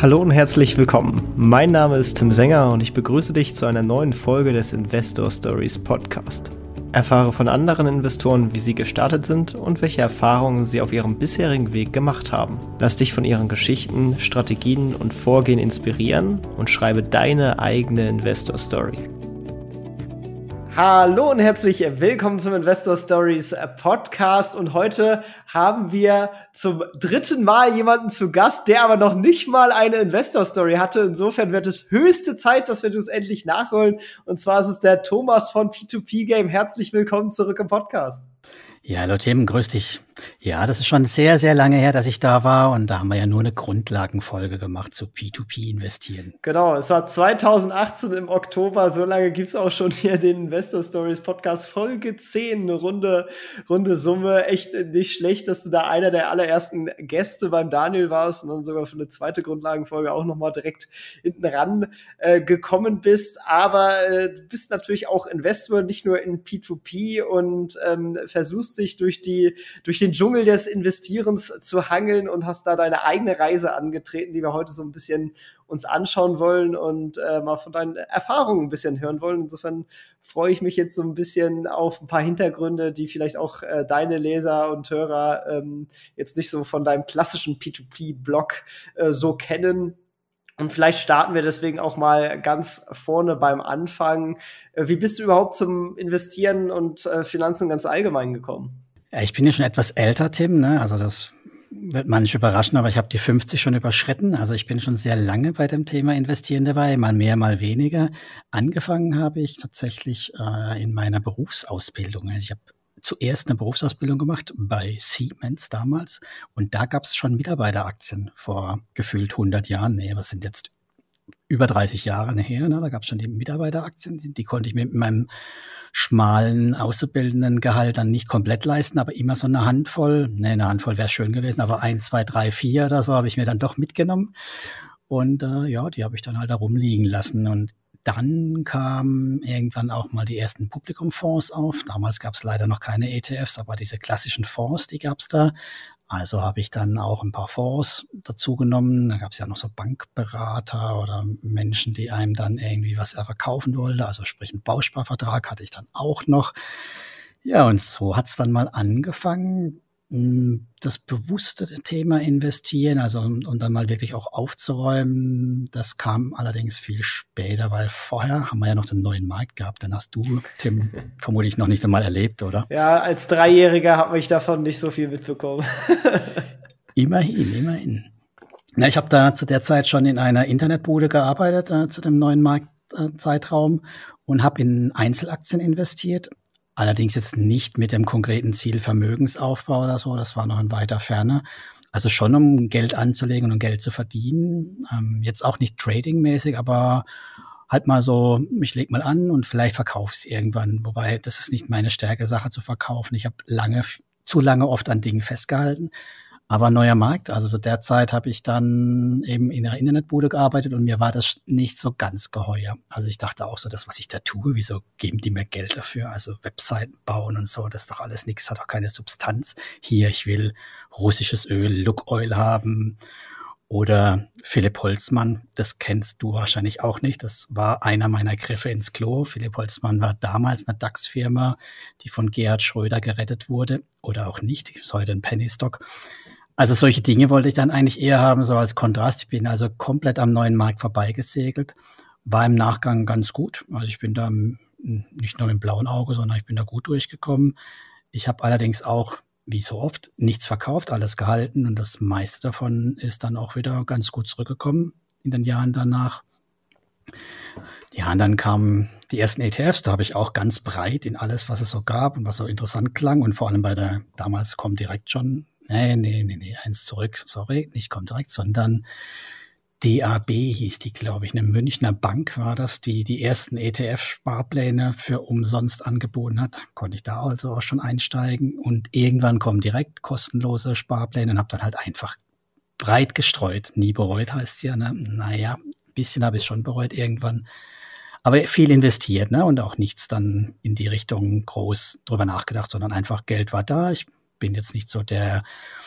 Hallo und herzlich willkommen. Mein Name ist Tim Sänger und ich begrüße dich zu einer neuen Folge des Investor Stories Podcast. Erfahre von anderen Investoren, wie sie gestartet sind und welche Erfahrungen sie auf ihrem bisherigen Weg gemacht haben. Lass dich von ihren Geschichten, Strategien und Vorgehen inspirieren und schreibe deine eigene Investor Story. Hallo und herzlich willkommen zum Investor Stories Podcast und heute haben wir zum dritten Mal jemanden zu Gast, der aber noch nicht mal eine Investor Story hatte. Insofern wird es höchste Zeit, dass wir das endlich nachholen. Und zwar ist es der Thomas von P2P Game. Herzlich willkommen zurück im Podcast. Ja, hallo Tim, grüß dich. Ja, das ist schon sehr, sehr lange her, dass ich da war und da haben wir ja nur eine Grundlagenfolge gemacht zu P2P investieren. Genau, es war 2018 im Oktober, so lange gibt's auch schon hier den Investor Stories Podcast, Folge 10, eine runde Summe, echt nicht schlecht, dass du da einer der allerersten Gäste beim Daniel warst und dann sogar für eine zweite Grundlagenfolge auch nochmal direkt hinten ran gekommen bist, aber du bist natürlich auch Investor, nicht nur in P2P und versuchst dich durch den Dschungel des Investierens zu hangeln und hast da deine eigene Reise angetreten, die wir heute so ein bisschen uns anschauen wollen und mal von deinen Erfahrungen ein bisschen hören wollen. Insofern freue ich mich jetzt so ein bisschen auf ein paar Hintergründe, die vielleicht auch deine Leser und Hörer jetzt nicht so von deinem klassischen P2P-Blog so kennen. Und vielleicht starten wir deswegen auch mal ganz vorne beim Anfang. Wie bist du überhaupt zum Investieren und Finanzen ganz allgemein gekommen? Ja, ich bin ja schon etwas älter, Tim, ne? Also das wird manche überraschen, aber ich habe die 50 schon überschritten. Also ich bin schon sehr lange bei dem Thema Investieren dabei, mal mehr, mal weniger. Angefangen habe ich tatsächlich in meiner Berufsausbildung. Also ich habe zuerst eine Berufsausbildung gemacht bei Siemens damals und da gab es schon Mitarbeiteraktien vor gefühlt 100 Jahren. Nee, was sind jetzt über 30 Jahre her, ne? Da gab es schon die Mitarbeiteraktien, die konnte ich mir mit meinem schmalen Auszubildendengehalt dann nicht komplett leisten, aber immer so eine Handvoll wäre schön gewesen, aber 1, 2, 3, 4 oder so habe ich mir dann doch mitgenommen und ja, die habe ich dann halt da rumliegen lassen und dann kamen irgendwann auch mal die ersten Publikumfonds auf. Damals gab es leider noch keine ETFs, aber diese klassischen Fonds, die gab es da. Also habe ich dann auch ein paar Fonds dazu genommen. Da gab es ja noch so Bankberater oder Menschen, die einem dann irgendwie was verkaufen wollten. Also sprich einen Bausparvertrag hatte ich dann auch noch. Ja, und so hat es dann mal angefangen, das bewusste Thema investieren, also und dann mal wirklich auch aufzuräumen, das kam allerdings viel später, weil vorher haben wir ja noch den neuen Markt gehabt. Den hast du, Tim, vermutlich noch nicht einmal erlebt, oder? Ja, als Dreijähriger habe ich davon nicht so viel mitbekommen. Immerhin. Na, ich habe da zu der Zeit schon in einer Internetbude gearbeitet, zu dem neuen Marktzeitraum und habe in Einzelaktien investiert. Allerdings jetzt nicht mit dem konkreten Ziel Vermögensaufbau oder so, das war noch in weiter Ferne. Also schon, um Geld anzulegen und um Geld zu verdienen. Jetzt auch nicht tradingmäßig, aber halt mal so, ich leg mal an und vielleicht verkaufe ich es irgendwann. Wobei, das ist nicht meine Stärke, Sache zu verkaufen. Ich habe zu lange oft an Dingen festgehalten. Aber neuer Markt, also zu der Zeit habe ich dann eben in einer Internetbude gearbeitet und mir war das nicht so ganz geheuer. Also ich dachte auch so, das, was ich da tue, wieso geben die mir Geld dafür? Also Webseiten bauen und so, das ist doch alles nichts, hat auch keine Substanz. Hier, ich will russisches Öl, Lukoil haben oder Philipp Holzmann, das kennst du wahrscheinlich auch nicht. Das war einer meiner Griffe ins Klo. Philipp Holzmann war damals eine DAX-Firma, die von Gerhard Schröder gerettet wurde oder auch nicht, ist heute ein Pennystock. Also solche Dinge wollte ich dann eigentlich eher haben, so als Kontrast. Ich bin also komplett am neuen Markt vorbeigesegelt, war im Nachgang ganz gut. Also ich bin da nicht nur im blauen Auge, sondern ich bin da gut durchgekommen. Ich habe allerdings auch, wie so oft, nichts verkauft, alles gehalten und das meiste davon ist dann auch wieder ganz gut zurückgekommen in den Jahren danach. Ja, und dann kamen die ersten ETFs, da habe ich auch ganz breit in alles, was es so gab und was so interessant klang und vor allem bei der, damals Comdirect schon, eins zurück, sorry, nicht Comdirect, sondern DAB hieß die, glaube ich, eine Münchner Bank war das, die ersten ETF-Sparpläne für umsonst angeboten hat. Konnte ich da also auch schon einsteigen und irgendwann kommen direkt kostenlose Sparpläne und habe dann halt einfach breit gestreut. Nie bereut heißt es ja, ne? Naja, ein bisschen habe ich es schon bereut irgendwann. Aber viel investiert, ne? Und auch nichts dann in die Richtung groß drüber nachgedacht, sondern einfach Geld war da. Ich bin jetzt nicht so der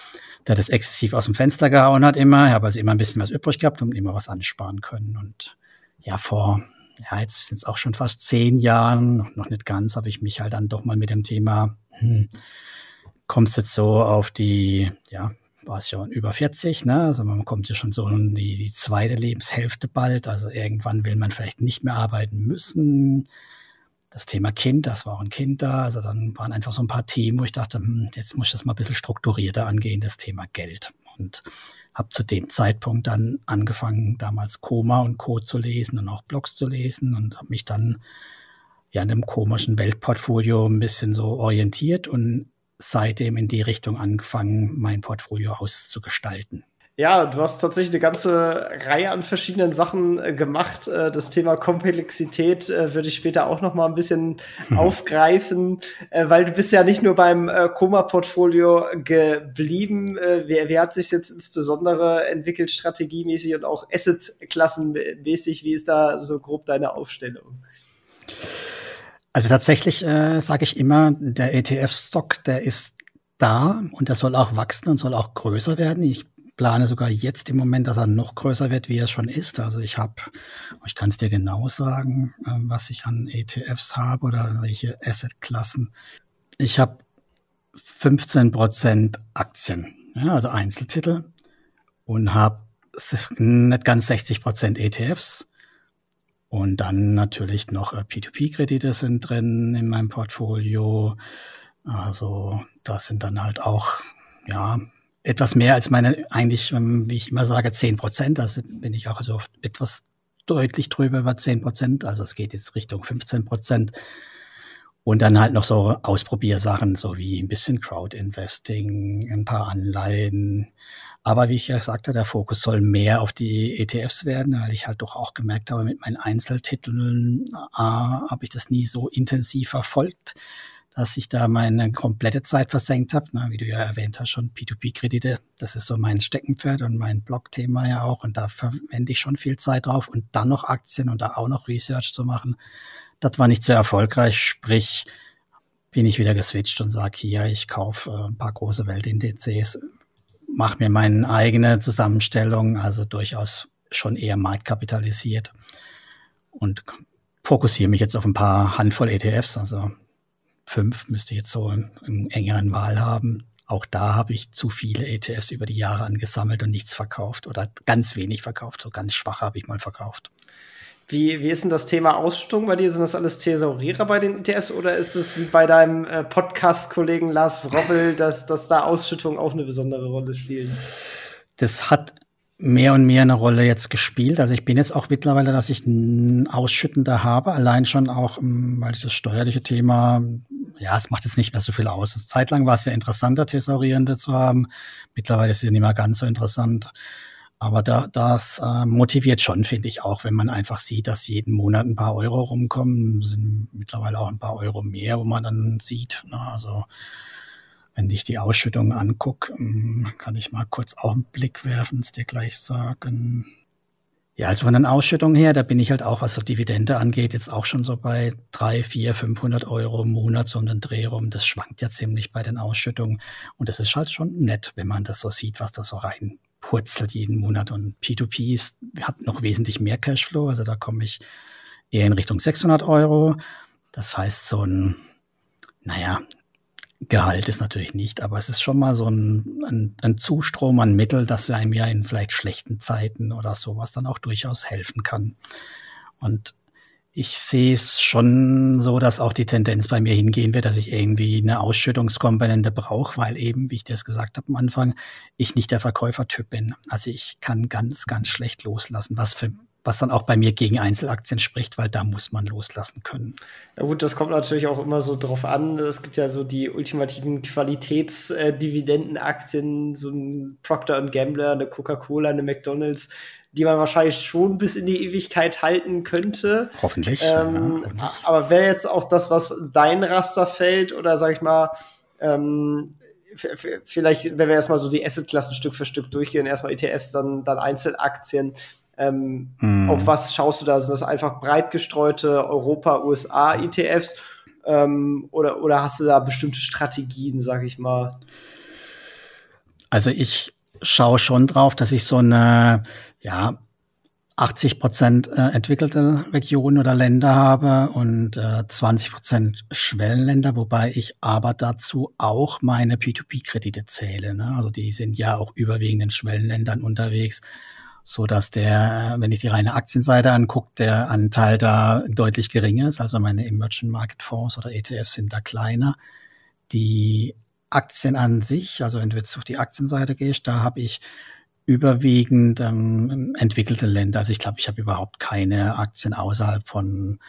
der das exzessiv aus dem Fenster gehauen hat immer. Ich habe also immer ein bisschen was übrig gehabt und immer was ansparen können. Und ja, jetzt sind es auch schon fast 10 Jahren, noch nicht ganz, habe ich mich halt dann doch mal mit dem Thema, kommst jetzt so auf die, ja, war es schon über 40, ne? Also man kommt ja schon so in die zweite Lebenshälfte bald. Also irgendwann will man vielleicht nicht mehr arbeiten müssen. Das Thema Kind, das war auch ein Kind da. Also dann waren einfach so ein paar Themen, wo ich dachte, jetzt muss ich das mal ein bisschen strukturierter angehen, das Thema Geld. Und habe zu dem Zeitpunkt dann angefangen, damals Koma und Co. zu lesen und auch Blogs zu lesen und habe mich dann ja in dem komischen Weltportfolio ein bisschen so orientiert und seitdem in die Richtung angefangen, mein Portfolio auszugestalten. Ja, du hast tatsächlich eine ganze Reihe an verschiedenen Sachen gemacht. Das Thema Komplexität würde ich später auch noch mal ein bisschen aufgreifen, weil du bist ja nicht nur beim Koma-Portfolio geblieben. Wie hat sich jetzt insbesondere entwickelt, strategiemäßig und auch Asset-klassenmäßig? Wie ist da so grob deine Aufstellung? Also tatsächlich sage ich immer, der ETF-Stock, der ist da und der soll auch wachsen und soll auch größer werden. Ich plane sogar jetzt im Moment, dass er noch größer wird, wie er schon ist. Also ich kann es dir genau sagen, was ich an ETFs habe oder welche Assetklassen. Ich habe 15% Aktien, ja, also Einzeltitel, und habe nicht ganz 60% ETFs. Und dann natürlich noch P2P-Kredite sind drin in meinem Portfolio. Also das sind dann halt auch, ja, etwas mehr als meine, eigentlich, wie ich immer sage, 10%. Also bin ich auch also etwas deutlich drüber über 10%. Also es geht jetzt Richtung 15%. Und dann halt noch so Ausprobiersachen, so wie ein bisschen Crowd-Investing, ein paar Anleihen. Aber wie ich ja sagte, der Fokus soll mehr auf die ETFs werden, weil ich halt doch auch gemerkt habe, mit meinen Einzeltiteln habe ich das nie so intensiv verfolgt, dass ich da meine komplette Zeit versenkt habe. Na, wie du ja erwähnt hast, schon P2P-Kredite, das ist so mein Steckenpferd und mein Blog-Thema ja auch. Und da verwende ich schon viel Zeit drauf. Und dann noch Aktien und da auch noch Research zu machen, das war nicht so erfolgreich. Sprich, bin ich wieder geswitcht und sage, hier, ich kaufe ein paar große Weltindizes, mache mir meine eigene Zusammenstellung, also durchaus schon eher marktkapitalisiert und fokussiere mich jetzt auf ein paar Handvoll ETFs, also 5 müsste ich jetzt so im engeren Wahl haben. Auch da habe ich zu viele ETFs über die Jahre angesammelt und nichts verkauft oder ganz wenig verkauft, so ganz schwach habe ich mal verkauft. Wie ist denn das Thema Ausschüttung bei dir? Sind das alles Thesaurierer bei den ETFs oder ist es wie bei deinem Podcast-Kollegen Lars Wrobbel, dass da Ausschüttungen auch eine besondere Rolle spielen? Das hat mehr und mehr eine Rolle jetzt gespielt. Also ich bin jetzt auch mittlerweile, dass ich einen Ausschüttender habe, allein schon auch, weil ich das steuerliche Thema, ja, es macht jetzt nicht mehr so viel aus. Zeitlang war es ja interessanter, Thesaurierende zu haben. Mittlerweile ist es nicht mehr ganz so interessant. Aber das motiviert schon, finde ich auch, wenn man einfach sieht, dass jeden Monat ein paar Euro rumkommen, sind mittlerweile auch ein paar Euro mehr, wo man dann sieht. Also wenn ich die Ausschüttung angucke, kann ich mal kurz auch einen Blick werfen, es dir gleich sagen. Ja, also von den Ausschüttungen her, da bin ich halt auch, was so Dividende angeht, jetzt auch schon so bei 300, 400, 500 Euro im Monat so um den Dreh rum. Das schwankt ja ziemlich bei den Ausschüttungen. Und das ist halt schon nett, wenn man das so sieht, was da so reinpurzelt jeden Monat. Und P2P hat noch wesentlich mehr Cashflow. Also da komme ich eher in Richtung 600 Euro. Das heißt, so ein, Gehalt ist natürlich nicht, aber es ist schon mal so ein Zustrom an Mittel, das einem ja in vielleicht schlechten Zeiten oder sowas dann auch durchaus helfen kann. Und ich sehe es schon so, dass auch die Tendenz bei mir hingehen wird, dass ich irgendwie eine Ausschüttungskomponente brauche, weil eben, wie ich das gesagt habe am Anfang, ich nicht der Verkäufertyp bin. Also ich kann ganz, ganz schlecht loslassen, was dann auch bei mir gegen Einzelaktien spricht, weil da muss man loslassen können. Ja gut, das kommt natürlich auch immer so drauf an. Es gibt ja so die ultimativen Qualitätsdividendenaktien, so ein Procter & Gamble, eine Coca-Cola, eine McDonald's, die man wahrscheinlich schon bis in die Ewigkeit halten könnte. Hoffentlich. Hoffentlich. Aber wäre jetzt auch das, was dein Raster fällt, oder sag ich mal, vielleicht, wenn wir erstmal so die Assetklassen Stück für Stück durchgehen, erstmal ETFs, dann Einzelaktien, auf was schaust du da? Sind das einfach breit gestreute Europa-, USA-ETFs oder hast du da bestimmte Strategien, sag ich mal? Also ich schaue schon drauf, dass ich so eine, ja, 80% entwickelte Regionen oder Länder habe und 20% Schwellenländer, wobei ich aber dazu auch meine P2P-Kredite zähle. Ne? Also die sind ja auch überwiegend in Schwellenländern unterwegs, so dass wenn ich die reine Aktienseite angucke, der Anteil da deutlich geringer ist. Also meine Emerging Market Fonds oder ETFs sind da kleiner. Die Aktien an sich, also wenn du jetzt auf die Aktienseite gehst, da habe ich überwiegend entwickelte Länder. Also ich glaube, ich habe überhaupt keine Aktien außerhalb von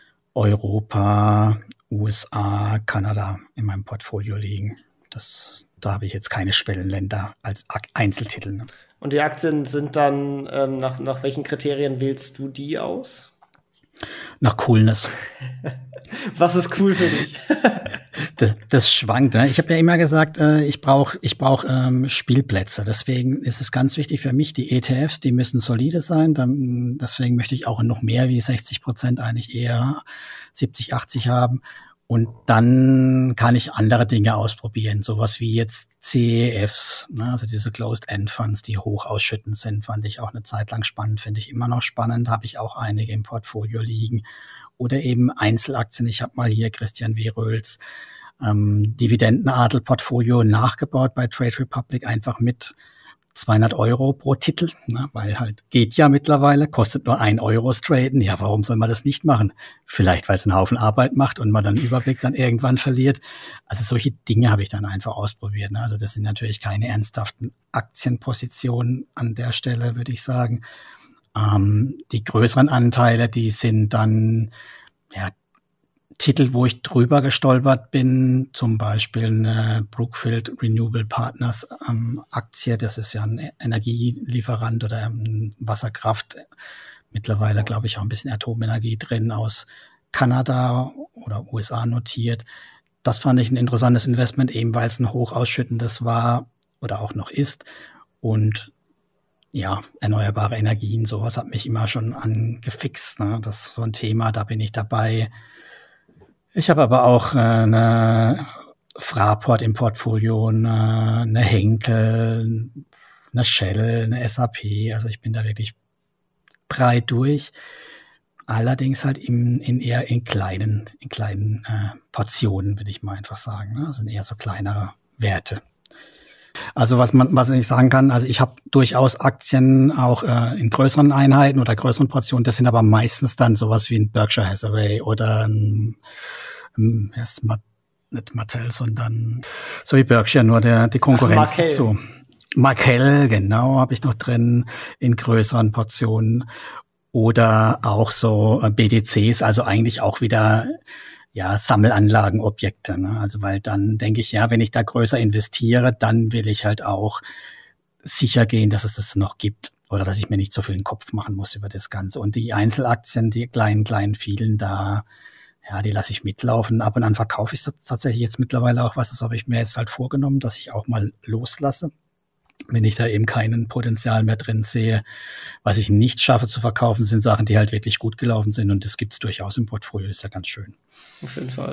Europa, USA, Kanada in meinem Portfolio liegen. Da habe ich jetzt keine Schwellenländer als Einzeltitel. Ne? Und die Aktien sind dann, nach welchen Kriterien wählst du die aus? Nach Coolness. Was ist cool für dich? Das schwankt. Ne? Ich habe ja immer gesagt, ich brauch Spielplätze. Deswegen ist es ganz wichtig für mich, die ETFs, die müssen solide sein. Deswegen möchte ich auch noch mehr wie 60%, eigentlich eher 70, 80 haben. Und dann kann ich andere Dinge ausprobieren, sowas wie jetzt CEFs, ne? Also diese Closed-End-Funds, die hoch ausschüttend sind, fand ich auch eine Zeit lang spannend, finde ich immer noch spannend, habe ich auch einige im Portfolio liegen. Oder eben Einzelaktien. Ich habe mal hier Christian W. Röhls Dividendenadel-Portfolio nachgebaut bei Trade Republic, einfach mit 200 Euro pro Titel, ne, weil halt geht ja mittlerweile, kostet nur 1 Euro das Traden. Ja, warum soll man das nicht machen? Vielleicht, weil es einen Haufen Arbeit macht und man dann Überblick dann irgendwann verliert. Also solche Dinge habe ich dann einfach ausprobiert. Ne? Also das sind natürlich keine ernsthaften Aktienpositionen an der Stelle, würde ich sagen. Die größeren Anteile, die sind dann ja Titel, wo ich drüber gestolpert bin, zum Beispiel eine Brookfield Renewable Partners Aktie, das ist ja ein Energielieferant oder Wasserkraft, mittlerweile glaube ich auch ein bisschen Atomenergie drin, aus Kanada oder USA notiert. Das fand ich ein interessantes Investment, eben weil es ein hochausschüttendes war oder auch noch ist. Und ja, erneuerbare Energien, sowas hat mich immer schon angefixt. Ne? Das ist so ein Thema, da bin ich dabei. Ich habe aber auch eine Fraport im Portfolio, eine Henkel, eine Shell, eine SAP. Also ich bin da wirklich breit durch. Allerdings halt eher in kleinen Portionen, würde ich mal einfach sagen. Ne? Das sind eher so kleinere Werte. Also was ich sagen kann, also ich habe durchaus Aktien auch in größeren Einheiten oder größeren Portionen. Das sind aber meistens dann sowas wie ein Berkshire Hathaway oder nicht Mattel, sondern so wie Berkshire, nur die Konkurrenz dazu. Markel, genau, habe ich noch drin in größeren Portionen. Oder auch so BDCs, also eigentlich auch wieder ja, Sammelanlagenobjekte, ne? Also weil dann denke ich, ja, wenn ich da größer investiere, dann will ich halt auch sicher gehen, dass es das noch gibt oder dass ich mir nicht so viel den Kopf machen muss über das Ganze. Und die Einzelaktien, die kleinen, vielen da, ja, die lasse ich mitlaufen. Ab und an verkaufe ich tatsächlich jetzt mittlerweile auch was. Das habe ich mir jetzt halt vorgenommen, dass ich auch mal loslasse, wenn ich da eben keinen Potenzial mehr drin sehe. Was ich nicht schaffe zu verkaufen, sind Sachen, die halt wirklich gut gelaufen sind. Und das gibt es durchaus im Portfolio, ist ja ganz schön. Auf jeden Fall.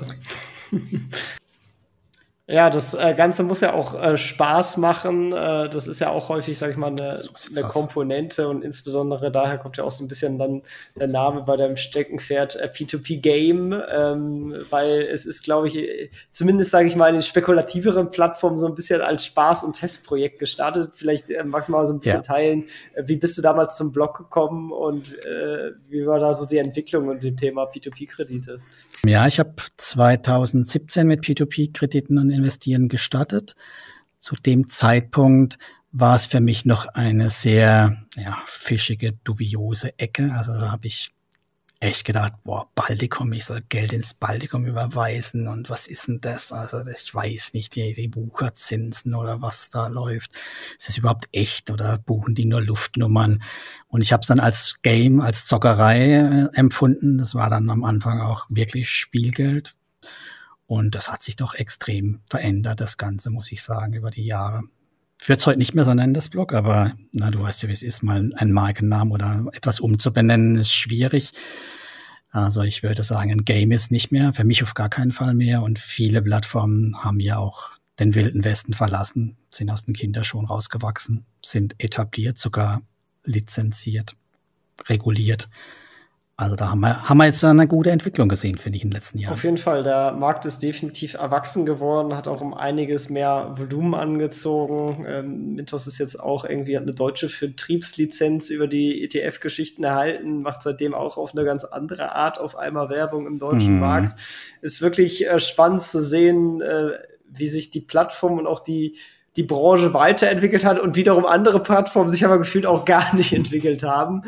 Ja, das Ganze muss ja auch Spaß machen. Das ist ja auch häufig, sage ich mal, eine Komponente und insbesondere daher kommt ja auch so ein bisschen dann der Name bei deinem Steckenpferd P2P-Game, weil es ist, glaube ich, zumindest, sage ich mal, in den spekulativeren Plattformen so ein bisschen als Spaß- und Testprojekt gestartet. Vielleicht magst du mal so ein bisschen teilen, wie bist du damals zum Blog gekommen und wie war da so die Entwicklung und dem Thema P2P-Kredite? Ja, ich habe 2017 mit P2P-Krediten und Investieren gestartet. Zu dem Zeitpunkt war es für mich noch eine sehr fischige, dubiose Ecke. Also da habe ich echt gedacht, boah, Baltikum, ich soll Geld ins Baltikum überweisen und was ist denn das? Also ich weiß nicht, die Wucherzinsen oder was da läuft. Ist das überhaupt echt oder buchen die nur Luftnummern? Und ich habe es dann als Game, als Zockerei empfunden. Das war dann am Anfang auch wirklich Spielgeld. Und das hat sich doch extrem verändert, das Ganze, muss ich sagen, über die Jahre. Ich würde es heute nicht mehr so nennen, das Blog, aber du weißt ja, wie es ist, mal einen Markennamen oder etwas umzubenennen, ist schwierig. Also ich würde sagen, ein Game ist nicht mehr, für mich auf gar keinen Fall mehr. Und viele Plattformen haben ja auch den Wilden Westen verlassen, sind aus den Kinderschuhen rausgewachsen, sind etabliert, sogar lizenziert, reguliert. Also da haben wir jetzt eine gute Entwicklung gesehen, finde ich, in den letzten Jahren. Auf jeden Fall, der Markt ist definitiv erwachsen geworden, hat auch um einiges mehr Volumen angezogen. Mintos ist jetzt auch irgendwie, hat eine deutsche Vertriebslizenz über die ETF-Geschichten erhalten, macht seitdem auch auf eine ganz andere Art auf einmal Werbung im deutschen Markt. Ist wirklich spannend zu sehen, wie sich die Plattform und auch die Branche weiterentwickelt hat und wiederum andere Plattformen sich aber gefühlt auch gar nicht entwickelt haben.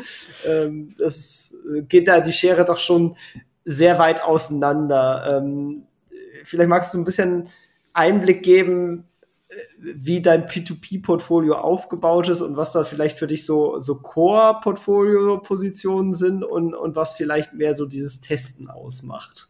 Das geht da die Schere doch schon sehr weit auseinander. Vielleicht magst du ein bisschen Einblick geben, wie dein P2P-Portfolio aufgebaut ist und was da vielleicht für dich so Core-Portfolio-Positionen sind und was vielleicht mehr so dieses Testen ausmacht.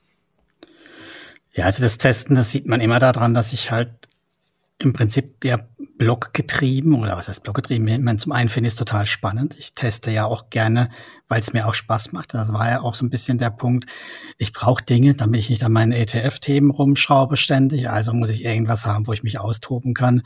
Ja, also das Testen, das sieht man immer daran, dass ich halt im Prinzip der Blog getrieben, oder was heißt Blog getrieben? Ich meine, zum einen finde ich es total spannend. Ich teste ja auch gerne, weil es mir auch Spaß macht. Das war ja auch so ein bisschen der Punkt. Ich brauche Dinge, damit ich nicht an meinen ETF-Themen rumschraube ständig. Also muss ich irgendwas haben, wo ich mich austoben kann.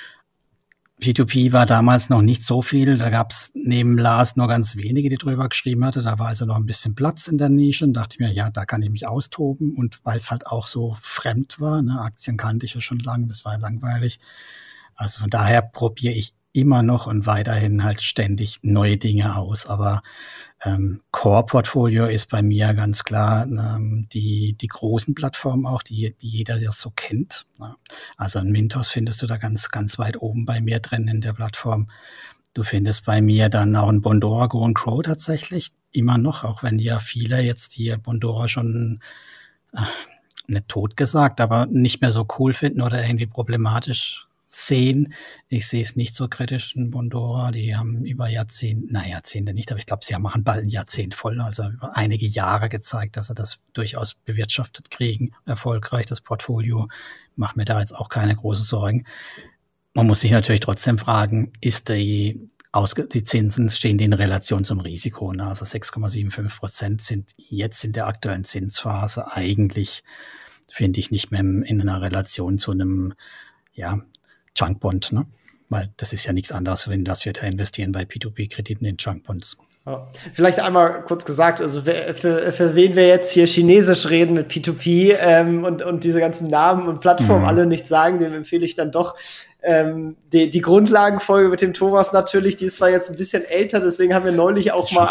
P2P war damals noch nicht so viel. Da gab es neben Lars nur ganz wenige, die drüber geschrieben hatte. Da war also noch ein bisschen Platz in der Nische. Und dachte ich mir, ja, da kann ich mich austoben. Und weil es halt auch so fremd war, ne, Aktien kannte ich ja schon lange, das war ja langweilig. Also von daher probiere ich immer noch und weiterhin halt ständig neue Dinge aus. Aber Core-Portfolio ist bei mir ganz klar die großen Plattformen auch, die jeder ja so kennt. Ne? Also ein Mintos findest du da ganz, ganz weit oben bei mir drin in der Plattform. Du findest bei mir dann auch ein Bondora Go and Grow tatsächlich immer noch, auch wenn ja viele jetzt hier Bondora schon nicht tot gesagt, aber nicht mehr so cool finden oder irgendwie problematisch sehen. Ich sehe es nicht so kritisch in Bondora. Die haben über Jahrzehnte nicht, aber ich glaube, sie machen bald ein Jahrzehnt voll, also über einige Jahre gezeigt, dass sie das durchaus bewirtschaftet kriegen, erfolgreich, das Portfolio. Mache mir da jetzt auch keine großen Sorgen. Man muss sich natürlich trotzdem fragen, ist die Zinsen, stehen die in Relation zum Risiko? Ne? Also 6,75% sind jetzt in der aktuellen Zinsphase eigentlich, finde ich, nicht mehr in einer Relation zu einem, ja, Junkbond, ne? Weil das ist ja nichts anderes, wenn das wir da investieren bei P2P-Krediten in Junkbonds. Ja. Vielleicht einmal kurz gesagt, also für wen wir jetzt hier Chinesisch reden mit P2P und diese ganzen Namen und Plattformen alle nicht sagen, dem empfehle ich dann doch die Grundlagenfolge mit dem Thomas natürlich, die ist zwar jetzt ein bisschen älter, deswegen haben wir neulich auch mal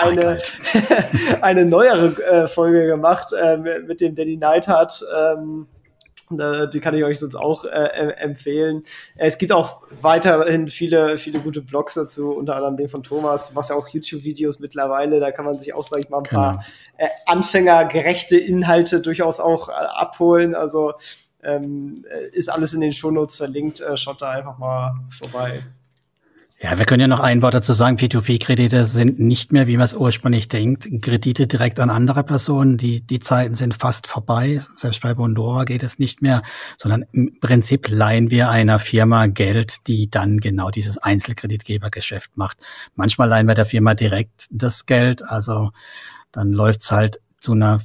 eine neuere Folge gemacht mit dem Danny Neidhardt. Die kann ich euch sonst auch empfehlen. Es gibt auch weiterhin viele gute Blogs dazu, unter anderem den von Thomas. Du machst ja auch YouTube-Videos mittlerweile, da kann man sich auch, sag ich mal, ein paar anfängergerechte Inhalte durchaus auch abholen. Also ist alles in den Shownotes verlinkt. Schaut da einfach mal vorbei. Ja, wir können ja noch ein Wort dazu sagen. P2P-Kredite sind nicht mehr, wie man es ursprünglich denkt, Kredite direkt an andere Personen. Die Zeiten sind fast vorbei. Selbst bei Bondora geht es nicht mehr, sondern im Prinzip leihen wir einer Firma Geld, die dann genau dieses Einzelkreditgebergeschäft macht. Manchmal leihen wir der Firma direkt das Geld. Also dann läuft's halt zu einer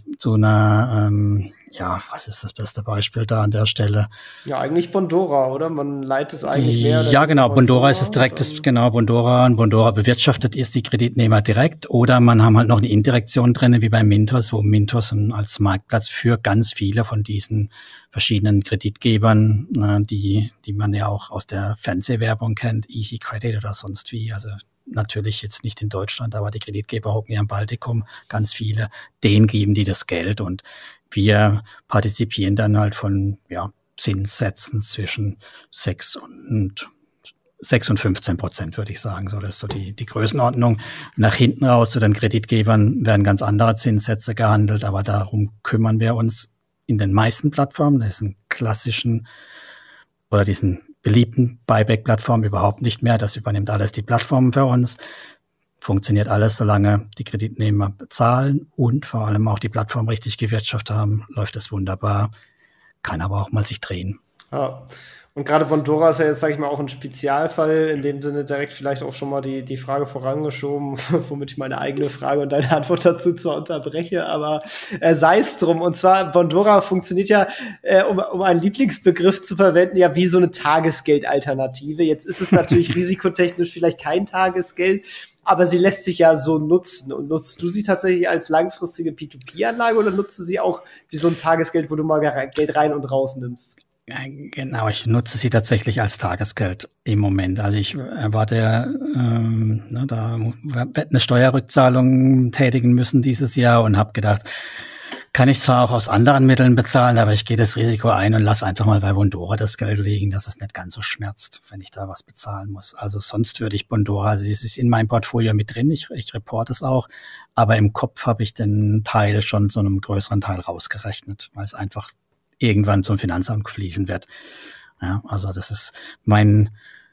ja, was ist das beste Beispiel da an der Stelle? Ja, eigentlich Bondora, oder? Man leiht es eigentlich mehr. Ja, genau. Bondora ist es direktes, genau, Bondora. Und Bondora bewirtschaftet ist die Kreditnehmer direkt. Oder man haben halt noch eine Indirektion drin, wie bei Mintos, wo Mintos als Marktplatz für ganz viele von diesen verschiedenen Kreditgebern, die man ja auch aus der Fernsehwerbung kennt, Easy Credit oder sonst wie, also natürlich jetzt nicht in Deutschland, aber die Kreditgeber hocken ja im Baltikum, ganz viele, denen geben die das Geld und wir partizipieren dann halt von Zinssätzen zwischen 6 und 15%, würde ich sagen. So, das ist so die Größenordnung. Nach hinten raus zu den Kreditgebern werden ganz andere Zinssätze gehandelt, aber darum kümmern wir uns in den meisten Plattformen, diesen klassischen oder diesen beliebten Buyback-Plattformen überhaupt nicht mehr. Das übernimmt alles die Plattformen für uns. Funktioniert alles, solange die Kreditnehmer bezahlen und vor allem auch die Plattform richtig gewirtschaftet haben, läuft das wunderbar. Kann aber auch mal sich drehen. Ja. Und gerade Bondora ist ja jetzt, sage ich mal, auch ein Spezialfall, in dem Sinne direkt vielleicht auch schon mal die Frage vorangeschoben, womit ich meine eigene Frage und deine Antwort dazu zwar unterbreche, aber sei es drum. Und zwar, Bondora funktioniert ja, um einen Lieblingsbegriff zu verwenden, ja wie so eine Tagesgeldalternative. Jetzt ist es natürlich risikotechnisch vielleicht kein Tagesgeld, aber sie lässt sich ja so nutzen. Und nutzt du sie tatsächlich als langfristige P2P-Anlage oder nutzt du sie auch wie so ein Tagesgeld, wo du mal Geld rein und raus nimmst? Genau, ich nutze sie tatsächlich als Tagesgeld im Moment. Also ich erwarte, da wird eine Steuerrückzahlung tätigen müssen dieses Jahr und habe gedacht, kann ich zwar auch aus anderen Mitteln bezahlen, aber ich gehe das Risiko ein und lasse einfach mal bei Bondora das Geld liegen, dass es nicht ganz so schmerzt, wenn ich da was bezahlen muss. Also sonst würde ich Bondora, also es ist in meinem Portfolio mit drin, ich reporte es auch, aber im Kopf habe ich den Teil schon zu einem größeren Teil rausgerechnet, weil es einfach irgendwann zum Finanzamt fließen wird. Ja, also das ist mein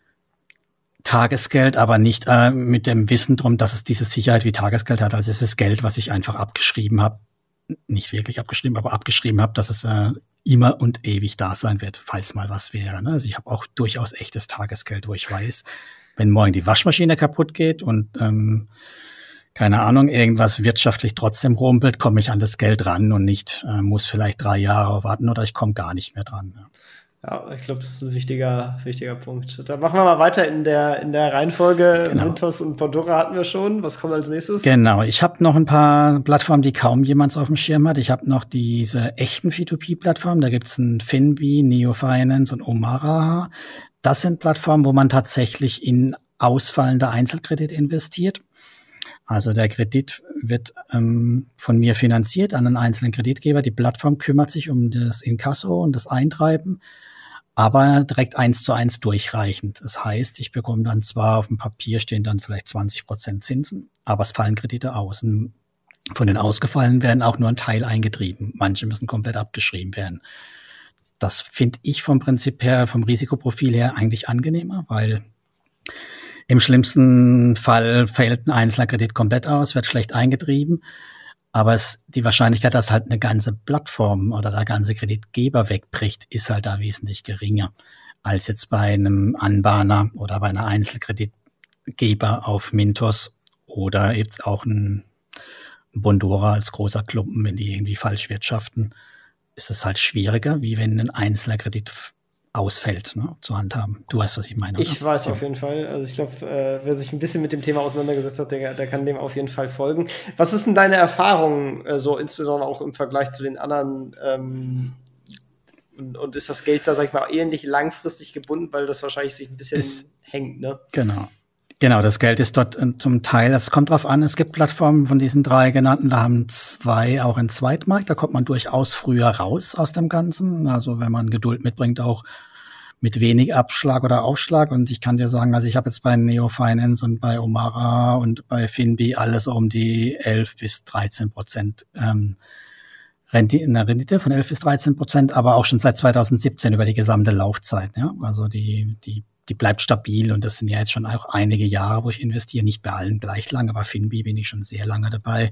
Tagesgeld, aber nicht mit dem Wissen drum, dass es diese Sicherheit wie Tagesgeld hat. Also es ist Geld, was ich einfach abgeschrieben habe. Nicht wirklich abgeschrieben, aber abgeschrieben habe, dass es immer und ewig da sein wird, falls mal was wäre. Ne? Also ich habe auch durchaus echtes Tagesgeld, wo ich weiß, wenn morgen die Waschmaschine kaputt geht und keine Ahnung, irgendwas wirtschaftlich trotzdem rumpelt, komme ich an das Geld ran und nicht, muss vielleicht 3 Jahre warten oder ich komme gar nicht mehr dran. Ja, ich glaube, das ist ein wichtiger Punkt. Dann machen wir mal weiter in der Reihenfolge. Genau. Mintos und Bondora hatten wir schon. Was kommt als nächstes? Genau, ich habe noch ein paar Plattformen, die kaum jemand auf dem Schirm hat. Ich habe noch diese echten P2P-Plattformen. Da gibt's ein Finbi, Neo Finance und Omara. Das sind Plattformen, wo man tatsächlich in ausfallende Einzelkredit investiert. Also der Kredit wird von mir finanziert an einen einzelnen Kreditgeber. Die Plattform kümmert sich um das Inkasso und das Eintreiben, aber direkt 1:1 durchreichend. Das heißt, ich bekomme dann zwar auf dem Papier stehen dann vielleicht 20% Zinsen, aber es fallen Kredite aus. Und von den ausgefallenen werden auch nur ein Teil eingetrieben. Manche müssen komplett abgeschrieben werden. Das finde ich vom Prinzip her, vom Risikoprofil her eigentlich angenehmer, weil im schlimmsten Fall fällt ein einzelner Kredit komplett aus, wird schlecht eingetrieben. Aber die Wahrscheinlichkeit, dass halt eine ganze Plattform oder der ganze Kreditgeber wegbricht, ist halt da wesentlich geringer als jetzt bei einem Anbahner oder bei einer Einzelkreditgeber auf Mintos oder jetzt auch ein Bondora als großer Klumpen, wenn die irgendwie falsch wirtschaften, ist es halt schwieriger, wie wenn ein einzelner Kredit ausfällt, ne, zu handhaben. Du weißt, was ich meine, oder? Ich weiß auf jeden Fall. Also ich glaube, wer sich ein bisschen mit dem Thema auseinandergesetzt hat, der kann dem auf jeden Fall folgen. Was ist denn deine Erfahrung, so insbesondere auch im Vergleich zu den anderen und ist das Geld da, sag ich mal, ähnlich langfristig gebunden, weil das wahrscheinlich sich ein bisschen hängt, ne? Genau, das Geld ist dort zum Teil, es kommt drauf an, es gibt Plattformen von diesen 3 genannten, da haben 2 auch einen Zweitmarkt, da kommt man durchaus früher raus aus dem Ganzen, also wenn man Geduld mitbringt, auch mit wenig Abschlag oder Aufschlag. Und ich kann dir sagen, also ich habe jetzt bei Neo Finance und bei Omara und bei Finbi alles um die 11-13% eine Rendite von 11-13%, aber auch schon seit 2017 über die gesamte Laufzeit. Ja? Also die bleibt stabil und das sind ja jetzt schon auch einige Jahre, wo ich investiere, nicht bei allen gleich lang, aber Finbi bin ich schon sehr lange dabei.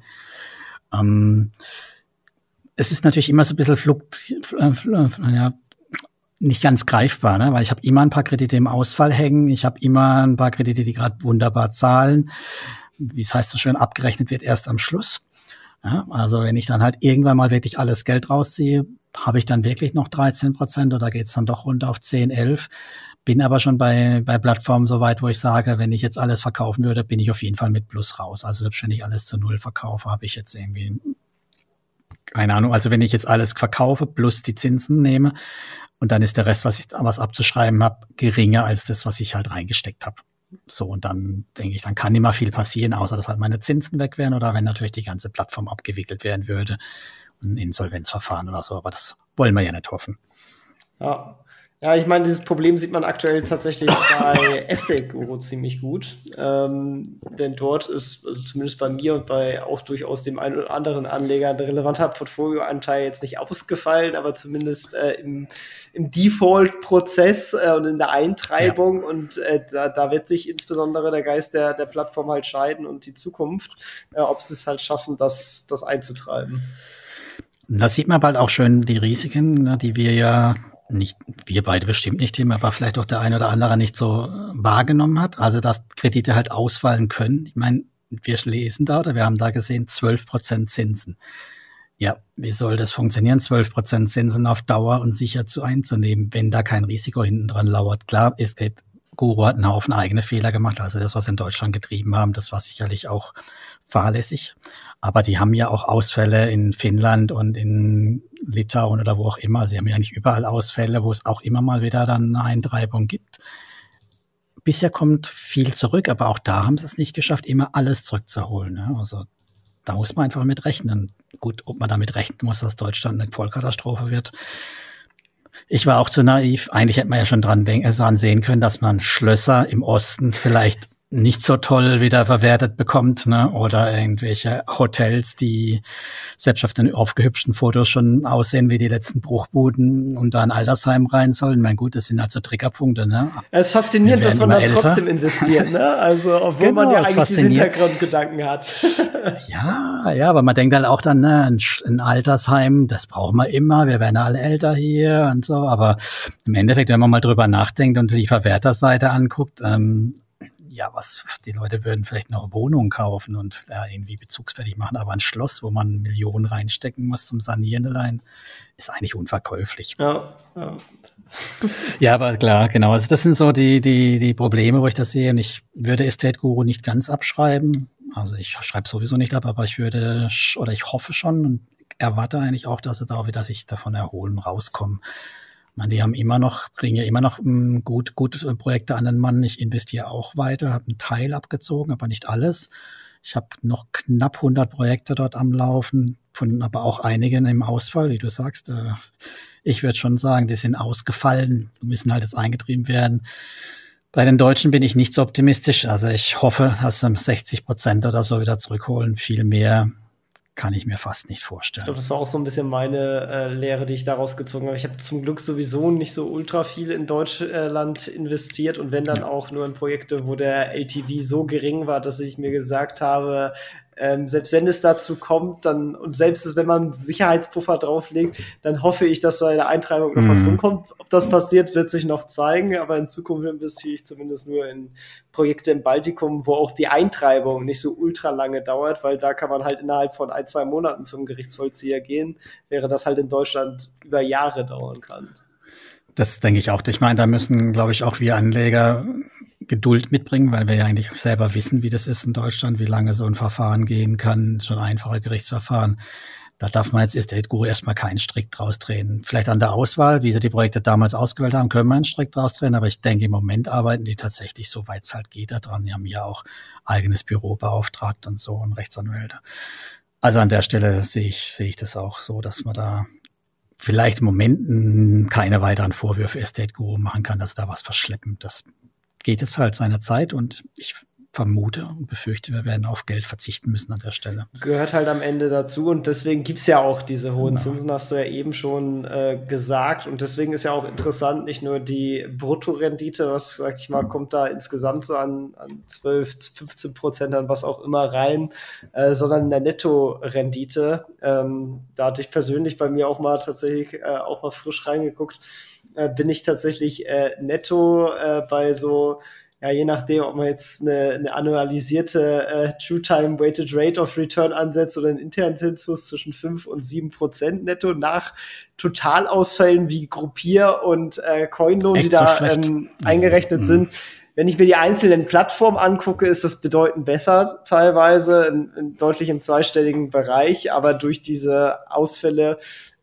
Es ist natürlich immer so ein bisschen nicht ganz greifbar, ne? Weil ich habe immer ein paar Kredite im Ausfall hängen, ich habe immer ein paar Kredite, die gerade wunderbar zahlen. Wie es heißt so schön, abgerechnet wird erst am Schluss. Ja, also wenn ich dann halt irgendwann mal wirklich alles Geld rausziehe, habe ich dann wirklich noch 13% oder geht es dann doch runter auf 10, 11? Bin aber schon bei Plattformen so weit, wo ich sage, wenn ich jetzt alles verkaufen würde, bin ich auf jeden Fall mit Plus raus. Also selbst wenn ich alles zu 0 verkaufe, habe ich jetzt irgendwie keine Ahnung. Also wenn ich jetzt alles verkaufe plus die Zinsen nehme und dann ist der Rest, was abzuschreiben habe, geringer als das, was ich halt reingesteckt habe. So, und dann denke ich, dann kann nicht mehr viel passieren, außer dass halt meine Zinsen weg wären oder wenn natürlich die ganze Plattform abgewickelt werden würde. Ein Insolvenzverfahren oder so, aber das wollen wir ja nicht hoffen. Ja, ich meine, dieses Problem sieht man aktuell tatsächlich bei Estate Guru ziemlich gut. Denn dort ist, also zumindest bei mir und bei auch durchaus dem einen oder anderen Anleger, ein relevanter Portfolioanteil jetzt nicht ausgefallen, aber zumindest im Default-Prozess und in der Eintreibung. Ja. Und da wird sich insbesondere der Geist der Plattform halt scheiden und die Zukunft, ob sie es halt schaffen, das einzutreiben. Da sieht man bald auch schön die Risiken, die wir ja nicht, wir beide bestimmt nicht, Tim, aber vielleicht auch der eine oder andere nicht so wahrgenommen hat. Also, dass Kredite halt ausfallen können. Ich meine, wir lesen da oder wir haben da gesehen 12% Zinsen. Ja, wie soll das funktionieren, 12% Zinsen auf Dauer und sicher einzunehmen, wenn da kein Risiko hinten dran lauert? Klar, Guru hat einen Haufen eigene Fehler gemacht. Also das, was in Deutschland getrieben haben, das war sicherlich auch fahrlässig. Aber die haben ja auch Ausfälle in Finnland und in Litauen oder wo auch immer. Sie haben ja nicht überall Ausfälle, wo es auch immer mal wieder dann eine Eintreibung gibt. Bisher kommt viel zurück, aber auch da haben sie es nicht geschafft, immer alles zurückzuholen. Ne? Also da muss man einfach mit rechnen. Gut, ob man damit rechnen muss, dass Deutschland eine Vollkatastrophe wird. Ich war auch zu naiv. Eigentlich hätte man ja schon dran sehen können, dass man Schlösser im Osten vielleicht nicht so toll wieder verwertet bekommt, ne? Oder irgendwelche Hotels, die selbst auf den aufgehübschten Fotos schon aussehen wie die letzten Bruchbuden und da ein Altersheim rein sollen. Mein gut, das sind also Triggerpunkte, ne? Es ist faszinierend, dass man dann trotzdem investiert, ne? Also, obwohl man ja eigentlich diese Hintergrundgedanken hat. Ja, aber man denkt halt auch dann, ne, ein Altersheim, das brauchen wir immer, wir werden alle älter hier und so, aber im Endeffekt, wenn man mal drüber nachdenkt und die Verwerterseite anguckt, ja, die Leute würden vielleicht noch Wohnungen kaufen und irgendwie bezugsfertig machen, aber ein Schloss, wo man Millionen reinstecken muss zum Sanieren allein, ist eigentlich unverkäuflich. Ja. Ja, aber klar, genau. Also das sind so die Probleme, wo ich das sehe. Und ich würde Estate Guru nicht ganz abschreiben. Also ich schreibe sowieso nicht ab, aber ich hoffe schon und erwarte eigentlich auch, dass sie da wieder sich davon erholen, rauskommen. Die haben kriegen ja immer noch gut Projekte an den Mann. Ich investiere auch weiter, habe einen Teil abgezogen, aber nicht alles. Ich habe noch knapp 100 Projekte dort am Laufen, von aber auch einigen im Ausfall, wie du sagst. Ich würde schon sagen, die sind ausgefallen, müssen halt jetzt eingetrieben werden. Bei den Deutschen bin ich nicht so optimistisch. Also ich hoffe, dass sie 60% oder so wieder zurückholen. Viel mehr kann ich mir fast nicht vorstellen. Ich glaube, das war auch so ein bisschen meine Lehre, die ich daraus gezogen habe. Ich habe zum Glück sowieso nicht so ultra viel in Deutschland investiert und wenn dann auch nur in Projekte, wo der LTV so gering war, dass ich mir gesagt habe, selbst wenn es dazu kommt, dann, und selbst wenn man einen Sicherheitspuffer drauflegt, dann hoffe ich, dass bei der Eintreibung noch was rumkommt. Ob das passiert, wird sich noch zeigen, aber in Zukunft investiere ich zumindest nur in Projekte im Baltikum, wo auch die Eintreibung nicht so ultra lange dauert, weil da kann man halt innerhalb von 1-2 Monaten zum Gerichtsvollzieher gehen, während das halt in Deutschland über Jahre dauern kann. Das denke ich auch. Ich meine, da müssen, glaube ich, auch wir Anleger Geduld mitbringen, weil wir ja eigentlich selber wissen, wie das ist in Deutschland, wie lange so ein Verfahren gehen kann, schon einfache Gerichtsverfahren. Da darf man jetzt Estate Guru erstmal keinen Strick draus drehen. Vielleicht an der Auswahl, wie sie die Projekte damals ausgewählt haben, können wir einen Strick draus drehen, aber ich denke, im Moment arbeiten die tatsächlich so weit es halt geht da dran. Die haben ja auch eigenes Büro beauftragt und so und Rechtsanwälte. Also an der Stelle sehe ich das auch so, dass man da vielleicht im Moment keine weiteren Vorwürfe Estate Guru machen kann, dass sie da was verschleppen. Das geht jetzt halt seine Zeit und ich vermute und befürchte, wir werden auf Geld verzichten müssen an der Stelle. Gehört halt am Ende dazu und deswegen gibt es ja auch diese hohen Zinsen, hast du ja eben schon gesagt und deswegen ist ja auch interessant, nicht nur die Bruttorendite, was, sag ich mal, kommt da insgesamt so an 12-15% an was auch immer rein, sondern in der Nettorendite. Da hatte ich persönlich bei mir auch mal tatsächlich auch mal frisch reingeguckt, bin ich tatsächlich netto bei so, ja, je nachdem, ob man jetzt eine annualisierte True-Time-Weighted Rate of Return ansetzt oder einen internen Zinsus zwischen 5 und 7% netto nach Totalausfällen wie Gruppier und Coinloan, die da eingerechnet sind. Wenn ich mir die einzelnen Plattformen angucke, ist das bedeutend besser teilweise, deutlich im zweistelligen Bereich, aber durch diese Ausfälle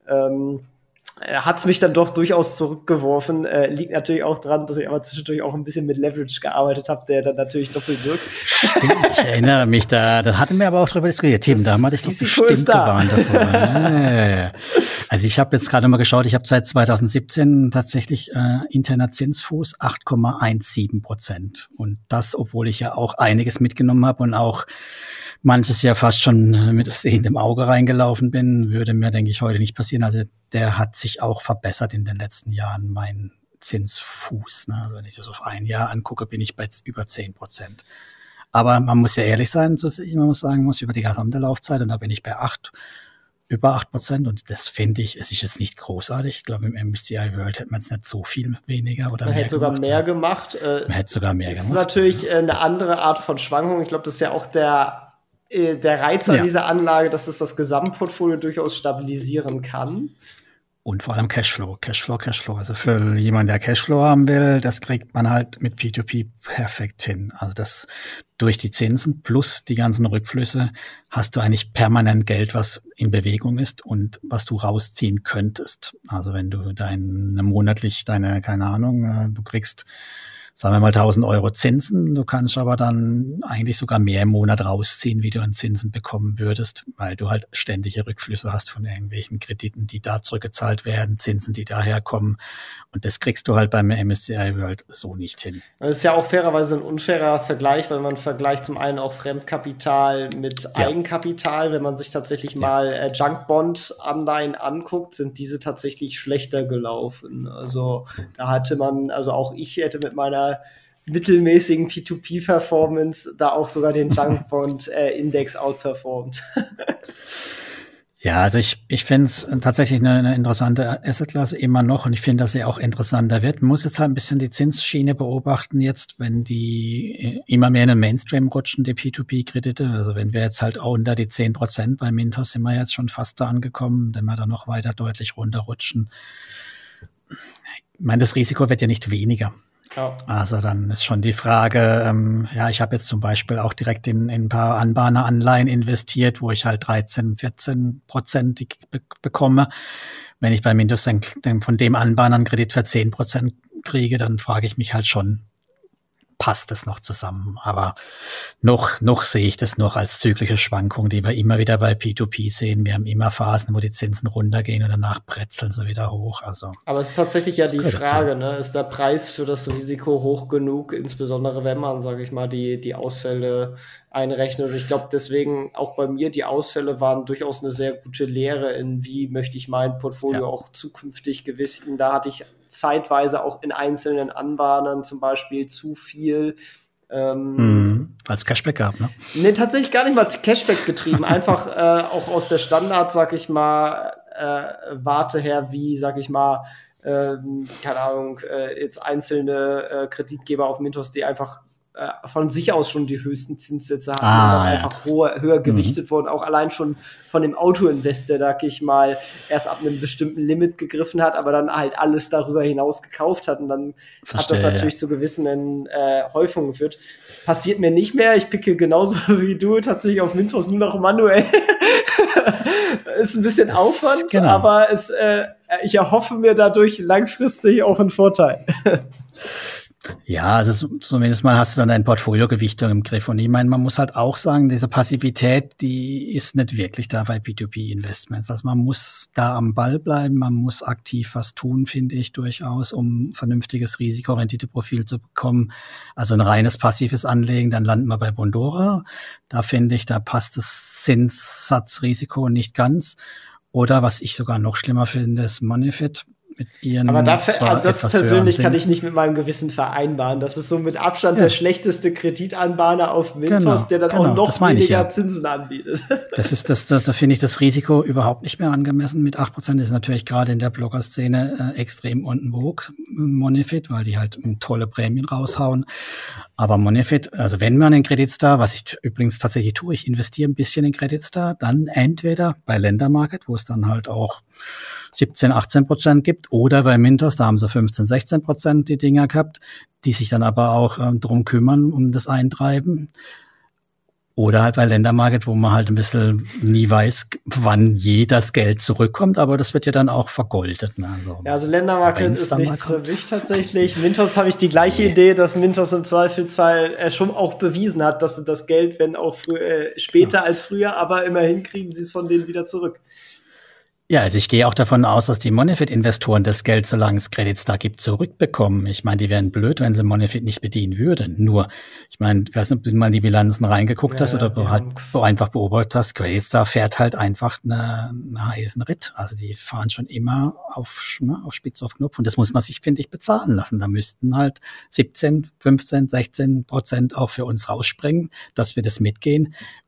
hat es mich dann doch durchaus zurückgeworfen. Liegt natürlich auch dran, dass ich aber zwischendurch auch ein bisschen mit Leverage gearbeitet habe, der dann natürlich doppelt wirkt. Stimmt, ich erinnere mich, da hatten wir aber auch drüber diskutiert. Tim, da hatte ich doch bestimmt gewarnt davor. Also ich habe jetzt gerade mal geschaut, ich habe seit 2017 tatsächlich interner Zinsfuß 8,17%. Und das, obwohl ich ja auch einiges mitgenommen habe und auch manches ja fast schon mit sehendem Auge reingelaufen bin, würde mir, denke ich, heute nicht passieren. Also der hat sich auch verbessert in den letzten Jahren, mein Zinsfuß. Ne? Also wenn ich das auf ein Jahr angucke, bin ich bei über 10%. Aber man muss ja ehrlich sein, man muss sagen, über die gesamte Laufzeit, und da bin ich bei 8. über 8%. Und das finde ich, es ist jetzt nicht großartig. Ich glaube, im MSCI World hätte man es nicht so viel weniger oder man mehr hätte sogar gemacht. mehr gemacht. Man hätte sogar mehr gemacht. gemacht. Das ist natürlich eine andere Art von Schwankung. Ich glaube, das ist ja auch der Reiz an dieser Anlage, dass es das Gesamtportfolio durchaus stabilisieren kann. Und vor allem Cashflow. Also für jemanden, der Cashflow haben will, das kriegt man halt mit P2P perfekt hin. Also das durch die Zinsen plus die ganzen Rückflüsse hast du eigentlich permanent Geld, was in Bewegung ist und was du rausziehen könntest. Also wenn du monatlich keine Ahnung, du kriegst, sagen wir mal 1.000 Euro Zinsen, du kannst aber dann eigentlich sogar mehr im Monat rausziehen, wie du an Zinsen bekommen würdest, weil du halt ständige Rückflüsse hast von irgendwelchen Krediten, die da zurückgezahlt werden, Zinsen, die daher kommen. Und das kriegst du halt beim MSCI World so nicht hin. Das ist ja auch fairerweise ein unfairer Vergleich, weil man vergleicht zum einen auch Fremdkapital mit Eigenkapital. Wenn man sich tatsächlich mal Junk-Bond-Anleihen anguckt, sind diese tatsächlich schlechter gelaufen. Also da hatte man, also auch ich hätte mit meiner mittelmäßigen P2P-Performance da auch sogar den Junk-Bond-Index outperformt. Ja, also ich finde es tatsächlich eine interessante Assetklasse immer noch und ich finde, dass sie auch interessanter wird. Man muss jetzt halt ein bisschen die Zinsschiene beobachten jetzt, wenn die immer mehr in den Mainstream rutschen, die P2P-Kredite. Also wenn wir jetzt halt auch unter die 10%, bei Mintos sind wir jetzt schon fast da angekommen, wenn wir da noch weiter deutlich runterrutschen. Ich meine, das Risiko wird ja nicht weniger. Ja. Also dann ist schon die Frage, ich habe jetzt zum Beispiel auch direkt in ein paar Anbahner-Anleihen investiert, wo ich halt 13-14% bekomme. Wenn ich bei Mintos von dem Anbahner einen Kredit für 10% kriege, dann frage ich mich halt schon, passt das noch zusammen? Aber noch sehe ich das noch als zyklische Schwankung, die wir immer wieder bei P2P sehen. Wir haben immer Phasen, wo die Zinsen runtergehen und danach bretzeln sie wieder hoch. Also, aber es ist tatsächlich ja die Frage, ne? Ist der Preis für das Risiko hoch genug, insbesondere wenn man, sage ich mal, die Ausfälle einrechnet. Und ich glaube, deswegen auch bei mir, die Ausfälle waren durchaus eine sehr gute Lehre in, wie möchte ich mein Portfolio auch zukünftig gewichten. Da hatte ich zeitweise auch in einzelnen Anbahnern zum Beispiel zu viel als Cashback gehabt, ne? Nee, tatsächlich gar nicht mal Cashback getrieben. Einfach auch aus der Standard, sag ich mal, Warte her, wie, sag ich mal, keine Ahnung, jetzt einzelne Kreditgeber auf Mintos, die einfach von sich aus schon die höchsten Zinssätze hatten und dann einfach höher gewichtet wurden, auch allein schon von dem Autoinvestor, sag ich mal, erst ab einem bestimmten Limit gegriffen hat, aber dann halt alles darüber hinaus gekauft hat und dann hat das natürlich zu gewissen Häufungen geführt. Passiert mir nicht mehr, ich picke genauso wie du tatsächlich auf Mintos nur noch manuell. Ist ein bisschen Aufwand, aber ich erhoffe mir dadurch langfristig auch einen Vorteil. Ja, also zumindest mal hast du dann deine Portfoliogewichtung im Griff. Und ich meine, man muss halt auch sagen, diese Passivität, die ist nicht wirklich da bei P2P-Investments. Also man muss da am Ball bleiben, man muss aktiv was tun, finde ich durchaus, um vernünftiges Risikorenditeprofil zu bekommen. Also ein reines passives Anlegen, dann landen wir bei Bondora. Da finde ich, da passt das Zinssatzrisiko nicht ganz. Oder was ich sogar noch schlimmer finde, ist Moneyfit. Aber das persönlich kann ich nicht mit meinem Gewissen vereinbaren. Das ist so mit Abstand der schlechteste Kreditanbahner auf Mintos, der dann auch noch weniger Zinsen anbietet. Da finde ich das Risiko überhaupt nicht mehr angemessen. Mit 8% ist natürlich gerade in der Blogger-Szene extrem unten vogue, Moneyfit, weil die halt tolle Prämien raushauen. Aber Moneyfit, also wenn man in Creditstar, was ich übrigens tatsächlich tue, ich investiere ein bisschen in Creditstar, dann entweder bei Ländermarket, wo es dann halt auch 17-18% gibt, oder bei Mintos, da haben sie 15-16% die Dinger gehabt, die sich dann aber auch drum kümmern, um das Eintreiben. Oder halt bei Ländermarket, wo man halt ein bisschen nie weiß, wann je das Geld zurückkommt, aber das wird ja dann auch vergoldet. Ne? Also Ländermarket ist nichts für mich tatsächlich. Mintos habe ich die gleiche Idee, dass Mintos im Zweifelsfall schon auch bewiesen hat, dass sie das Geld, wenn auch später als früher, aber immerhin kriegen sie es von denen wieder zurück. Ja, also ich gehe auch davon aus, dass die Moneyfit-Investoren das Geld, solange es Credits da gibt, zurückbekommen. Ich meine, die wären blöd, wenn sie Moneyfit nicht bedienen würden. Nur, ich meine, ich weiß nicht, ob du mal in die Bilanzen reingeguckt hast oder halt einfach beobachtet hast, Creditstar fährt halt einfach einen heißen Ritt. Also die fahren schon immer auf Spitz auf Knopf und das muss man sich, finde ich, bezahlen lassen. Da müssten halt 17, 15, 16% auch für uns rausspringen, dass wir das mitgehen.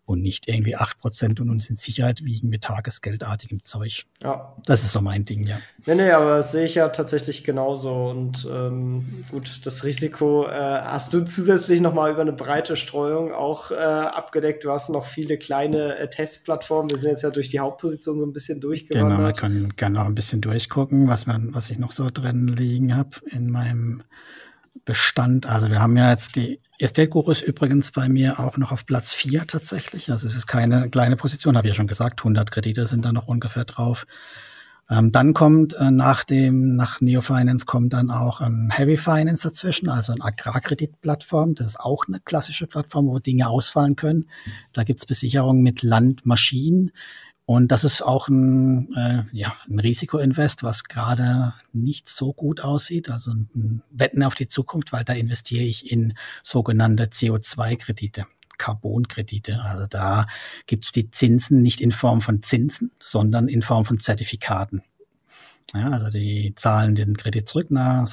und nicht irgendwie 8% und uns in Sicherheit wiegen mit tagesgeldartigem Zeug. Ja. Das ist so mein Ding, ja. Nee, aber das sehe ich ja tatsächlich genauso. Und gut, das Risiko hast du zusätzlich nochmal über eine breite Streuung auch abgedeckt. Du hast noch viele kleine Testplattformen. Wir sind jetzt ja durch die Hauptposition so ein bisschen durchgewandert. Genau, wir können gerne noch ein bisschen durchgucken, was ich noch so drin liegen habe in meinem Bestand. Also wir haben ja jetzt die Estate Guru ist übrigens bei mir auch noch auf Platz 4 tatsächlich. Also es ist keine kleine Position, habe ich ja schon gesagt. 100 Kredite sind da noch ungefähr drauf. Dann kommt nach Neo Finance kommt dann auch ein Heavy Finance dazwischen, also eine Agrarkreditplattform. Das ist auch eine klassische Plattform, wo Dinge ausfallen können. Da gibt's Besicherungen mit Land, Maschinen. Und das ist auch ein Risikoinvest, was gerade nicht so gut aussieht. Also ein Wetten auf die Zukunft, weil da investiere ich in sogenannte CO2-Kredite, Carbonkredite. Also da gibt's die Zinsen nicht in Form von Zinsen, sondern in Form von Zertifikaten. Ja, also die zahlen den Kredit zurück nach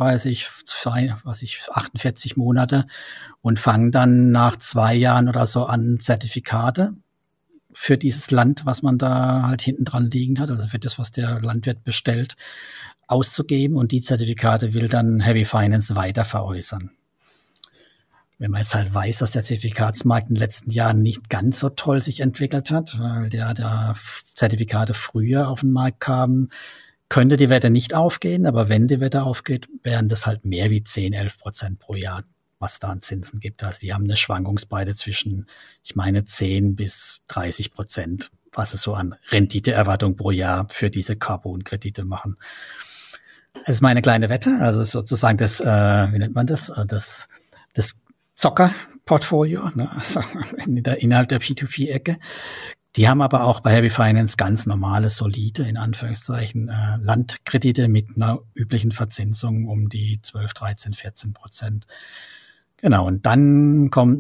48 Monate und fangen dann nach 2 Jahren oder so an, Zertifikate für dieses Land, was man da halt hinten dran liegen hat, also für das, was der Landwirt bestellt, auszugeben. Und die Zertifikate will dann Heavy Finance weiter veräußern. Wenn man jetzt halt weiß, dass der Zertifikatsmarkt in den letzten Jahren nicht ganz so toll sich entwickelt hat, weil der Zertifikate früher auf den Markt kamen, könnte die Wette nicht aufgehen. Aber wenn die Wette aufgeht, wären das halt mehr wie 10-11% pro Jahr, was da an Zinsen gibt. Also die haben eine Schwankungsbreite zwischen, ich meine, 10-30%, was es so an Renditeerwartung pro Jahr für diese Carbonkredite machen. Es ist meine kleine Wette, also sozusagen das, wie nennt man das? Das Zocker-Portfolio, ne? Also innerhalb der P2P-Ecke. Die haben aber auch bei Heavy Finance ganz normale, solide, in Anführungszeichen, Landkredite mit einer üblichen Verzinsung um die 12, 13, 14%. Genau, und dann kommt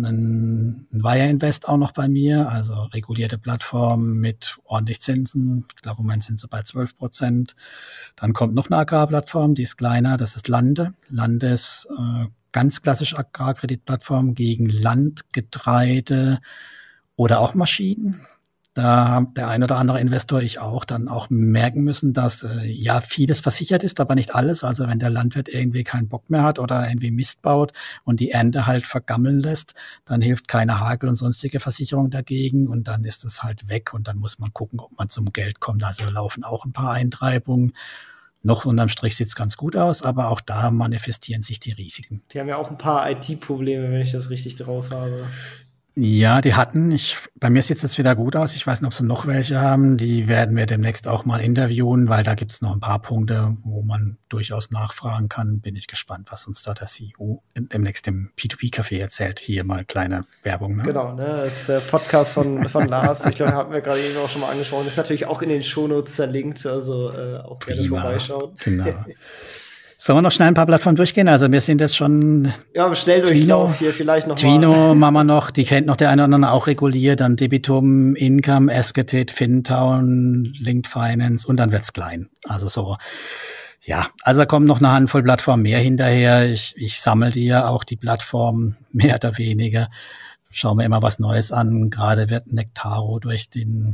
ein Wire Invest auch noch bei mir, also regulierte Plattform mit ordentlich Zinsen. Ich glaube, im Moment sind sie bei 12%. Dann kommt noch eine Agrarplattform, die ist kleiner, das ist Lande. Lande ist ganz klassisch Agrarkreditplattform gegen Land, Getreide oder auch Maschinen. Da haben der ein oder andere Investor, ich auch, dann auch merken müssen, dass ja vieles versichert ist, aber nicht alles. Also wenn der Landwirt irgendwie keinen Bock mehr hat oder irgendwie Mist baut und die Ernte halt vergammeln lässt, dann hilft keine Hagel und sonstige Versicherung dagegen und dann ist es halt weg und dann muss man gucken, ob man zum Geld kommt. Also laufen auch ein paar Eintreibungen. Noch unterm Strich sieht's ganz gut aus, aber auch da manifestieren sich die Risiken. Die haben ja auch ein paar IT-Probleme, wenn ich das richtig drauf habe. Ja, die hatten. Bei mir sieht es jetzt wieder gut aus. Ich weiß nicht, ob sie noch welche haben. Die werden wir demnächst auch mal interviewen, weil da gibt es noch ein paar Punkte, wo man durchaus nachfragen kann. Bin ich gespannt, was uns da der CEO demnächst im P2P-Café erzählt. Hier mal kleine Werbung. Ne? Genau, ne? Das ist der Podcast von Lars. Ich glaube, haben wir gerade eben auch schon mal angesprochen. Ist natürlich auch in den Shownotes verlinkt, also auch gerne vorbeischauen. Genau. Sollen wir noch schnell ein paar Plattformen durchgehen? Also wir sind jetzt schon... Ja, Schnelldurchlauf hier vielleicht noch Twino machen wir noch, die kennt noch der eine oder andere auch reguliert, dann Debitum, Income, Esketit, Fintown, Linked Finance und dann wird's klein. Also so, ja, also da kommen noch eine Handvoll Plattformen mehr hinterher. Ich sammle die ja auch, die Plattformen, mehr oder weniger. Schauen wir immer was Neues an. Gerade wird Nectaro durch den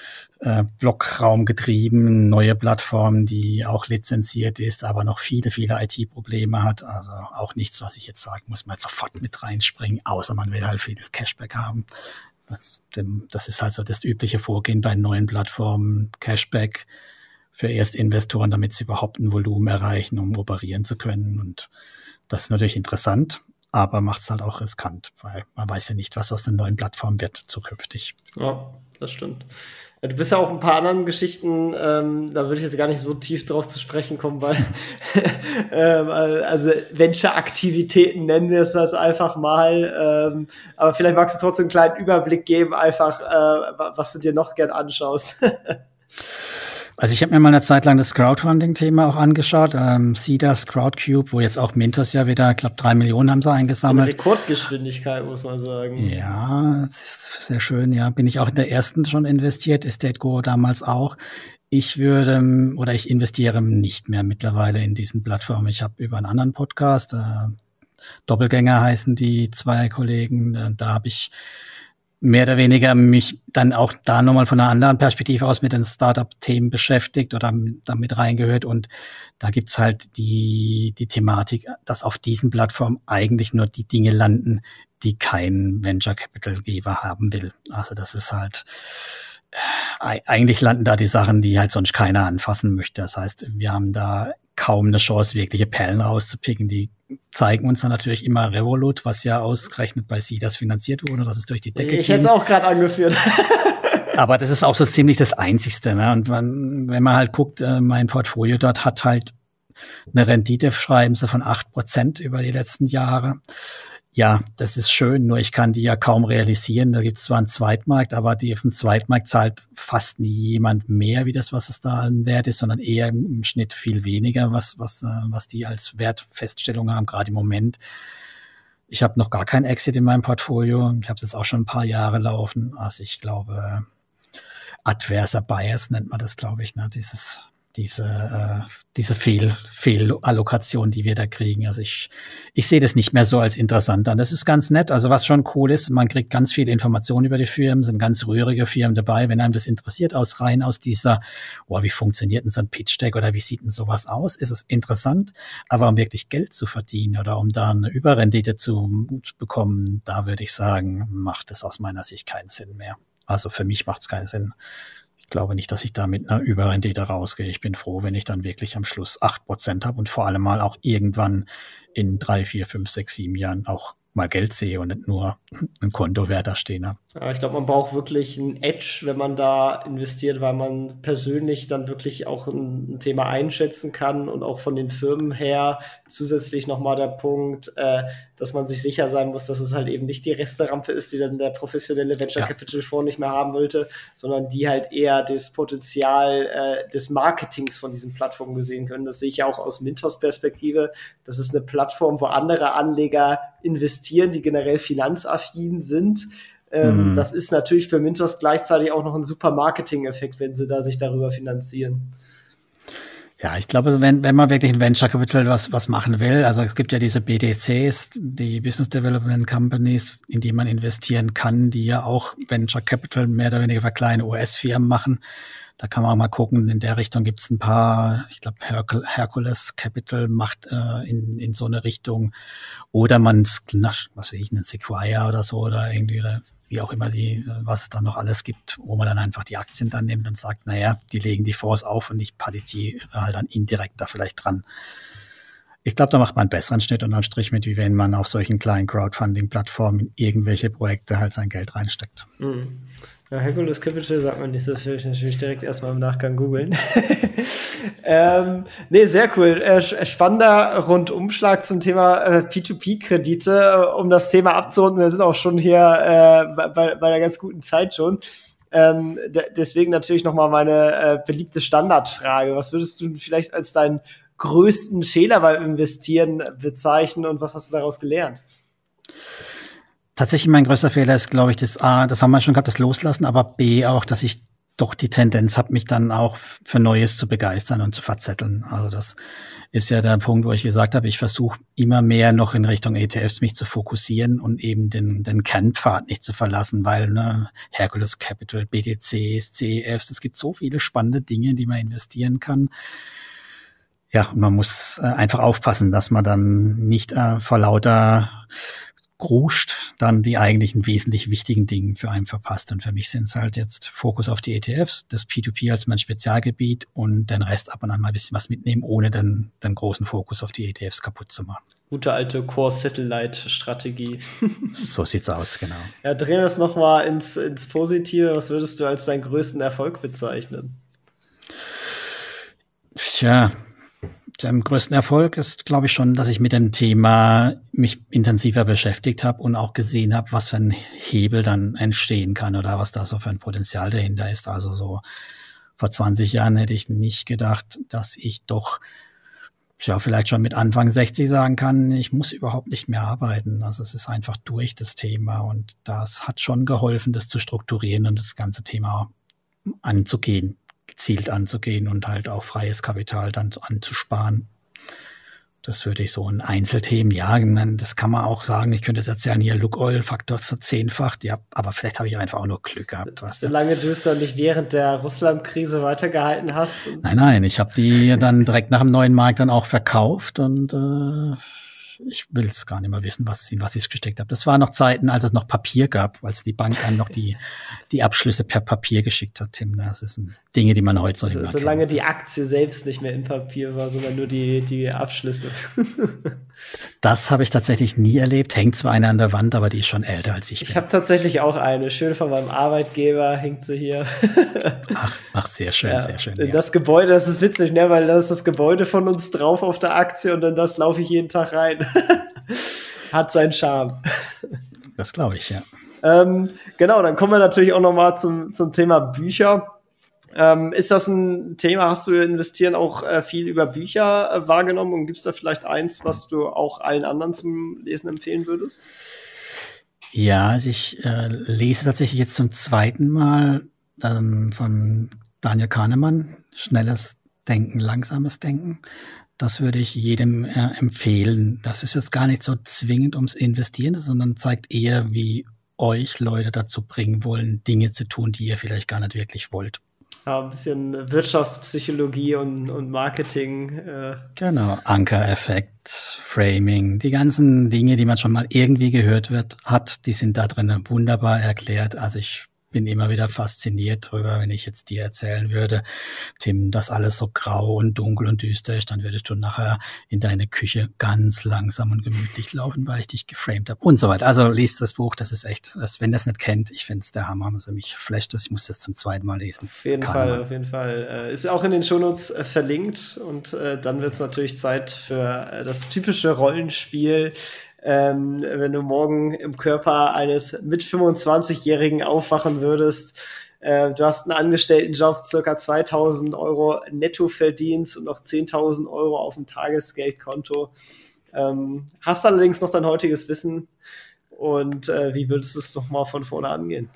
Blockraum getrieben, neue Plattform, die auch lizenziert ist, aber noch viele, viele IT-Probleme hat. Also auch nichts, was ich jetzt sagen muss, man jetzt sofort mit reinspringen, außer man will halt viel Cashback haben. Das ist halt so das übliche Vorgehen bei neuen Plattformen. Cashback für Erstinvestoren, damit sie überhaupt ein Volumen erreichen, um operieren zu können. Und das ist natürlich interessant, aber macht es halt auch riskant, weil man weiß ja nicht, was aus den neuen Plattformen wird zukünftig. Ja, das stimmt. Du bist ja auch ein paar anderen Geschichten, da würde ich jetzt gar nicht so tief drauf zu sprechen kommen, weil also Venture-Aktivitäten nennen wir es das einfach mal, aber vielleicht magst du trotzdem einen kleinen Überblick geben, einfach was du dir noch gern anschaust. Also ich habe mir mal eine Zeit lang das Crowdfunding-Thema auch angeschaut, Seeders, Crowdcube, wo jetzt auch Mintos ja wieder, ich glaube 3 Millionen haben sie eingesammelt. Rekordgeschwindigkeit, muss man sagen. Ja, das ist sehr schön, ja. Bin ich auch in der ersten schon investiert, Estate Guru damals auch. Ich investiere nicht mehr mittlerweile in diesen Plattformen. Ich habe über einen anderen Podcast, Doppelgänger heißen die 2 Kollegen, da habe ich mehr oder weniger mich dann auch da nochmal von einer anderen Perspektive aus mit den Startup-Themen beschäftigt oder damit reingehört. Und da gibt's halt die Thematik, dass auf diesen Plattformen eigentlich nur die Dinge landen, die kein Venture-Capital-Geber haben will. Also das ist halt, eigentlich landen da die Sachen, die halt sonst keiner anfassen möchte. Das heißt, wir haben da kaum eine Chance, wirkliche Perlen rauszupicken. Die zeigen uns dann natürlich immer Revolut, was ja ausgerechnet bei Seeders finanziert wurde, dass es durch die Decke ging. Ich hätte es auch gerade angeführt. Aber das ist auch so ziemlich das Einzigste. Ne? Und wenn man halt guckt, mein Portfolio dort hat halt eine Rendite, schreiben sie, von 8% über die letzten Jahre. Ja, das ist schön, nur ich kann die ja kaum realisieren. Da gibt es zwar einen Zweitmarkt, aber auf dem Zweitmarkt zahlt fast nie jemand mehr, wie das, was es da an Wert ist, sondern eher im Schnitt viel weniger, was die als Wertfeststellung haben, gerade im Moment. Ich habe noch gar kein Exit in meinem Portfolio. Ich habe es jetzt auch schon ein paar Jahre laufen. Also ich glaube, adverser Bias nennt man das, glaube ich, ne? Diese Fehlallokation, die wir da kriegen. Also ich sehe das nicht mehr so als interessant an. Das ist ganz nett. Also was schon cool ist, man kriegt ganz viele Informationen über die Firmen, sind ganz rührige Firmen dabei. Wenn einem das interessiert, aus dieser, wie funktioniert denn so ein Pitch-Deck oder wie sieht denn sowas aus, ist es interessant. Aber um wirklich Geld zu verdienen oder um da eine Überrendite zu bekommen, da würde ich sagen, macht es aus meiner Sicht keinen Sinn mehr. Also für mich macht es keinen Sinn. Ich glaube nicht, dass ich da mit einer Überrendite rausgehe. Ich bin froh, wenn ich dann wirklich am Schluss 8% habe und vor allem mal auch irgendwann in 3, 4, 5, 6, 7 Jahren auch mal Geld sehe und nicht nur ein Kontowert da stehen habe. Ja, ich glaube, man braucht wirklich ein Edge, wenn man da investiert, weil man persönlich dann wirklich auch ein Thema einschätzen kann und auch von den Firmen her zusätzlich nochmal der Punkt, dass man sich sicher sein muss, dass es halt eben nicht die Resterampe ist, die dann der professionelle Venture Capital Fonds nicht mehr haben wollte, sondern die halt eher das Potenzial des Marketings von diesen Plattformen gesehen können. Das sehe ich ja auch aus Mintos Perspektive. Das ist eine Plattform, wo andere Anleger investieren, die generell finanzaffin sind. Das ist natürlich für Mintos gleichzeitig auch noch ein super Marketing-Effekt, wenn sie da sich darüber finanzieren. Ja, ich glaube, wenn man wirklich ein Venture Capital was machen will, also es gibt ja diese BDCs, die Business Development Companies, in die man investieren kann, die ja auch Venture Capital mehr oder weniger für kleine US-Firmen machen. Da kann man auch mal gucken, in der Richtung gibt es ein paar, ich glaube Hercules Capital macht in so eine Richtung. Oder man, was weiß ich, einen Sequoia oder so oder irgendwie, oder wie auch immer was es dann noch alles gibt, wo man dann einfach die Aktien dann nimmt und sagt, naja, die legen die Fonds auf und ich partizipiere halt dann indirekt da vielleicht dran. Ich glaube, da macht man einen besseren Schnitt unterm Strich mit, wie wenn man auf solchen kleinen Crowdfunding-Plattformen in irgendwelche Projekte halt sein Geld reinsteckt. Mhm. Ja, Hercules Capital sagt man nicht, das will ich natürlich direkt erstmal im Nachgang googeln. Nee, sehr cool. Spannender Rundumschlag zum Thema P2P-Kredite, um das Thema abzurunden. Wir sind auch schon hier bei einer ganz guten Zeit schon. Deswegen natürlich nochmal meine beliebte Standardfrage. Was würdest du vielleicht als deinen größten Fehler beim Investieren bezeichnen und was hast du daraus gelernt? Tatsächlich mein größter Fehler ist, glaube ich, das A, das haben wir schon gehabt, das Loslassen, aber B auch, dass ich doch die Tendenz habe, mich dann auch für Neues zu begeistern und zu verzetteln. Also das ist ja der Punkt, wo ich gesagt habe, ich versuche immer mehr noch in Richtung ETFs mich zu fokussieren und eben den Kernpfad nicht zu verlassen, weil Hercules Capital, BDCs, CEFs, es gibt so viele spannende Dinge, in die man investieren kann. Ja, und man muss einfach aufpassen, dass man dann nicht vor lauter gruscht, dann die eigentlichen wesentlich wichtigen Dinge für einen verpasst. Und für mich sind es halt jetzt Fokus auf die ETFs, das P2P als mein Spezialgebiet und den Rest ab und an mal ein bisschen was mitnehmen, ohne den großen Fokus auf die ETFs kaputt zu machen. Gute alte Core-Satellite-Strategie. So sieht's aus, genau. Ja, drehen wir es nochmal ins Positive. Was würdest du als deinen größten Erfolg bezeichnen? Tja, der größten Erfolg ist, glaube ich, schon, dass ich mit dem Thema mich intensiver beschäftigt habe und auch gesehen habe, was für ein Hebel dann entstehen kann oder was da so für ein Potenzial dahinter ist. Also so vor 20 Jahren hätte ich nicht gedacht, dass ich doch vielleicht schon mit Anfang 60 sagen kann, ich muss überhaupt nicht mehr arbeiten. Also es ist einfach durch das Thema und das hat schon geholfen, das zu strukturieren und das ganze Thema gezielt anzugehen und halt auch freies Kapital dann anzusparen. Das würde ich so in Einzelthemen, ja, das kann man auch sagen. Ich könnte jetzt erzählen, hier Lukoil Faktor verzehnfacht, ja, aber vielleicht habe ich einfach auch nur Glück gehabt. Solange du es dann nicht während der Russland-Krise weitergehalten hast. Nein, ich habe die dann direkt nach dem neuen Markt dann auch verkauft und ich will es gar nicht mehr wissen, was ich gesteckt habe. Das waren noch Zeiten, als es noch Papier gab, als die Bank dann noch die Abschlüsse per Papier geschickt hat, Tim. Das sind Dinge, die man heute so nicht mehr kennt. Solange die Aktie selbst nicht mehr in Papier war, sondern nur die Abschlüsse. Das habe ich tatsächlich nie erlebt. Hängt zwar eine an der Wand, aber die ist schon älter als ich bin. Ich habe tatsächlich auch eine. Schön von meinem Arbeitgeber hängt sie hier. Ach, sehr schön, ja, sehr schön. Ja. Das Gebäude, das ist witzig, ne? Weil da ist das Gebäude von uns drauf auf der Aktie und dann das laufe ich jeden Tag rein. Hat seinen Charme. Das glaube ich, ja. Genau, dann kommen wir natürlich auch nochmal zum Thema Bücher. Ist das ein Thema, hast du investieren auch viel über Bücher wahrgenommen und gibt es da vielleicht eins, was du auch allen anderen zum Lesen empfehlen würdest? Ja, also ich lese tatsächlich jetzt zum zweiten Mal von Daniel Kahnemann, Schnelles Denken, Langsames Denken. Das würde ich jedem empfehlen. Das ist jetzt gar nicht so zwingend ums Investieren, sondern zeigt eher, wie euch Leute dazu bringen wollen, Dinge zu tun, die ihr vielleicht gar nicht wirklich wollt. Ja, ein bisschen Wirtschaftspsychologie und Marketing. Genau, Ankereffekt, Framing, die ganzen Dinge, die man schon mal irgendwie gehört hat, die sind da drin wunderbar erklärt. Also ich bin immer wieder fasziniert drüber, wenn ich jetzt dir erzählen würde, Tim, dass alles so grau und dunkel und düster ist, dann würdest du nachher in deine Küche ganz langsam und gemütlich laufen, weil ich dich geframed habe und so weiter. Also liest das Buch, das ist echt, wenn das nicht kennt, ich finde es der Hammer, also mich flasht das, ich muss das zum zweiten Mal lesen. Auf jeden Fall. Ist auch in den Shownotes verlinkt und dann wird es natürlich Zeit für das typische Rollenspiel. Wenn du morgen im Körper eines mit 25-Jährigen aufwachen würdest, du hast einen Angestelltenjob, circa 2.000 Euro netto verdienst und noch 10.000 Euro auf dem Tagesgeldkonto, hast allerdings noch dein heutiges Wissen und wie würdest du es nochmal von vorne angehen?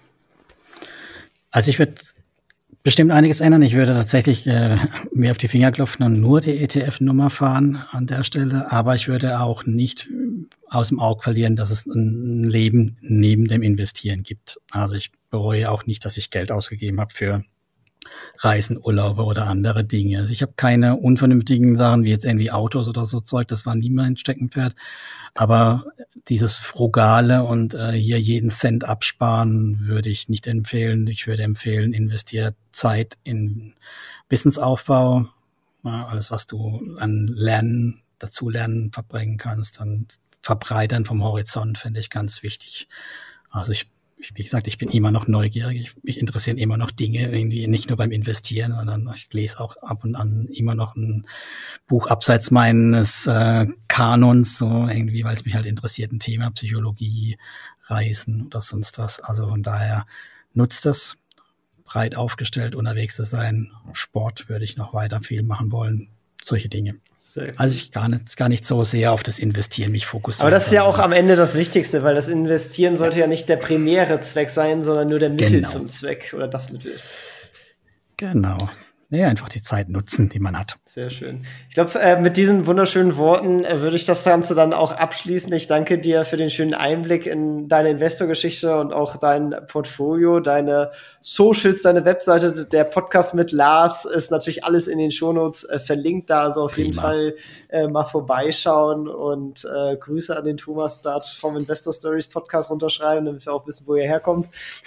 Also ich würde bestimmt einiges ändern. Ich würde tatsächlich mir auf die Finger klopfen und nur die ETF-Nummer fahren an der Stelle. Aber ich würde auch nicht aus dem Auge verlieren, dass es ein Leben neben dem Investieren gibt. Also ich bereue auch nicht, dass ich Geld ausgegeben habe für Reisen, Urlaube oder andere Dinge. Also ich habe keine unvernünftigen Sachen wie jetzt irgendwie Autos oder so Zeug. Das war nie mein Steckenpferd. Aber dieses Frugale und hier jeden Cent absparen würde ich nicht empfehlen. Ich würde empfehlen, investiere Zeit in Wissensaufbau. Alles, was du an Lernen, Dazulernen verbringen kannst, dann verbreitern vom Horizont, finde ich ganz wichtig. Also wie gesagt, ich bin immer noch neugierig. Mich interessieren immer noch Dinge, irgendwie nicht nur beim Investieren, sondern ich lese auch ab und an immer noch ein Buch abseits meines Kanons, so irgendwie, weil es mich halt interessiert, ein Thema Psychologie, Reisen oder sonst was. Also von daher nutzt das, breit aufgestellt, unterwegs zu sein. Sport würde ich noch weiter viel machen wollen. Solche Dinge. Also ich gar nicht so sehr auf das Investieren mich fokussiere. Aber das ist ja auch am Ende das Wichtigste, weil das Investieren sollte ja nicht der primäre Zweck sein, sondern nur der Mittel zum Zweck oder das Mittel. Genau. Nee, einfach die Zeit nutzen, die man hat. Sehr schön. Ich glaube, mit diesen wunderschönen Worten würde ich das Ganze dann auch abschließen. Ich danke dir für den schönen Einblick in deine Investorgeschichte und auch dein Portfolio, deine Socials, deine Webseite. Der Podcast mit Lars ist natürlich alles in den Shownotes verlinkt da. Also auf jeden Fall mal vorbeischauen und Grüße an den Thomas Dart vom Investor Stories Podcast runterschreiben, damit wir auch wissen, wo ihr herkommt.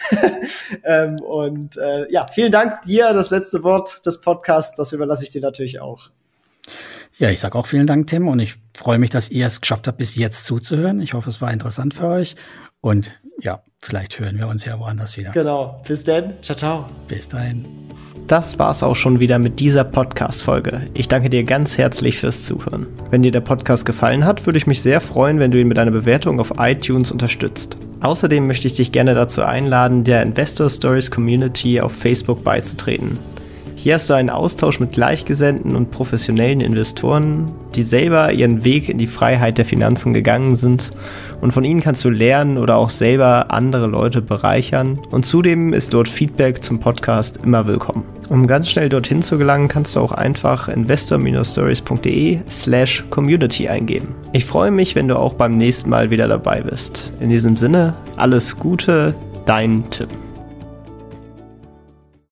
Ja, vielen Dank dir. Das letzte Wort des Podcasts, das überlasse ich dir natürlich auch. Ja, ich sage auch vielen Dank, Tim, und ich freue mich, dass ihr es geschafft habt, bis jetzt zuzuhören. Ich hoffe, es war interessant für euch und ja, vielleicht hören wir uns ja woanders wieder. Genau, bis dann, ciao, ciao. Bis dahin. Das war's auch schon wieder mit dieser Podcast-Folge. Ich danke dir ganz herzlich fürs Zuhören. Wenn dir der Podcast gefallen hat, würde ich mich sehr freuen, wenn du ihn mit einer Bewertung auf iTunes unterstützt. Außerdem möchte ich dich gerne dazu einladen, der Investor Stories Community auf Facebook beizutreten. Hier hast du einen Austausch mit Gleichgesinnten und professionellen Investoren, die selber ihren Weg in die Freiheit der Finanzen gegangen sind, und von ihnen kannst du lernen oder auch selber andere Leute bereichern, und zudem ist dort Feedback zum Podcast immer willkommen. Um ganz schnell dorthin zu gelangen, kannst du auch einfach investor-stories.de/community eingeben. Ich freue mich, wenn du auch beim nächsten Mal wieder dabei bist. In diesem Sinne, alles Gute, dein Tim.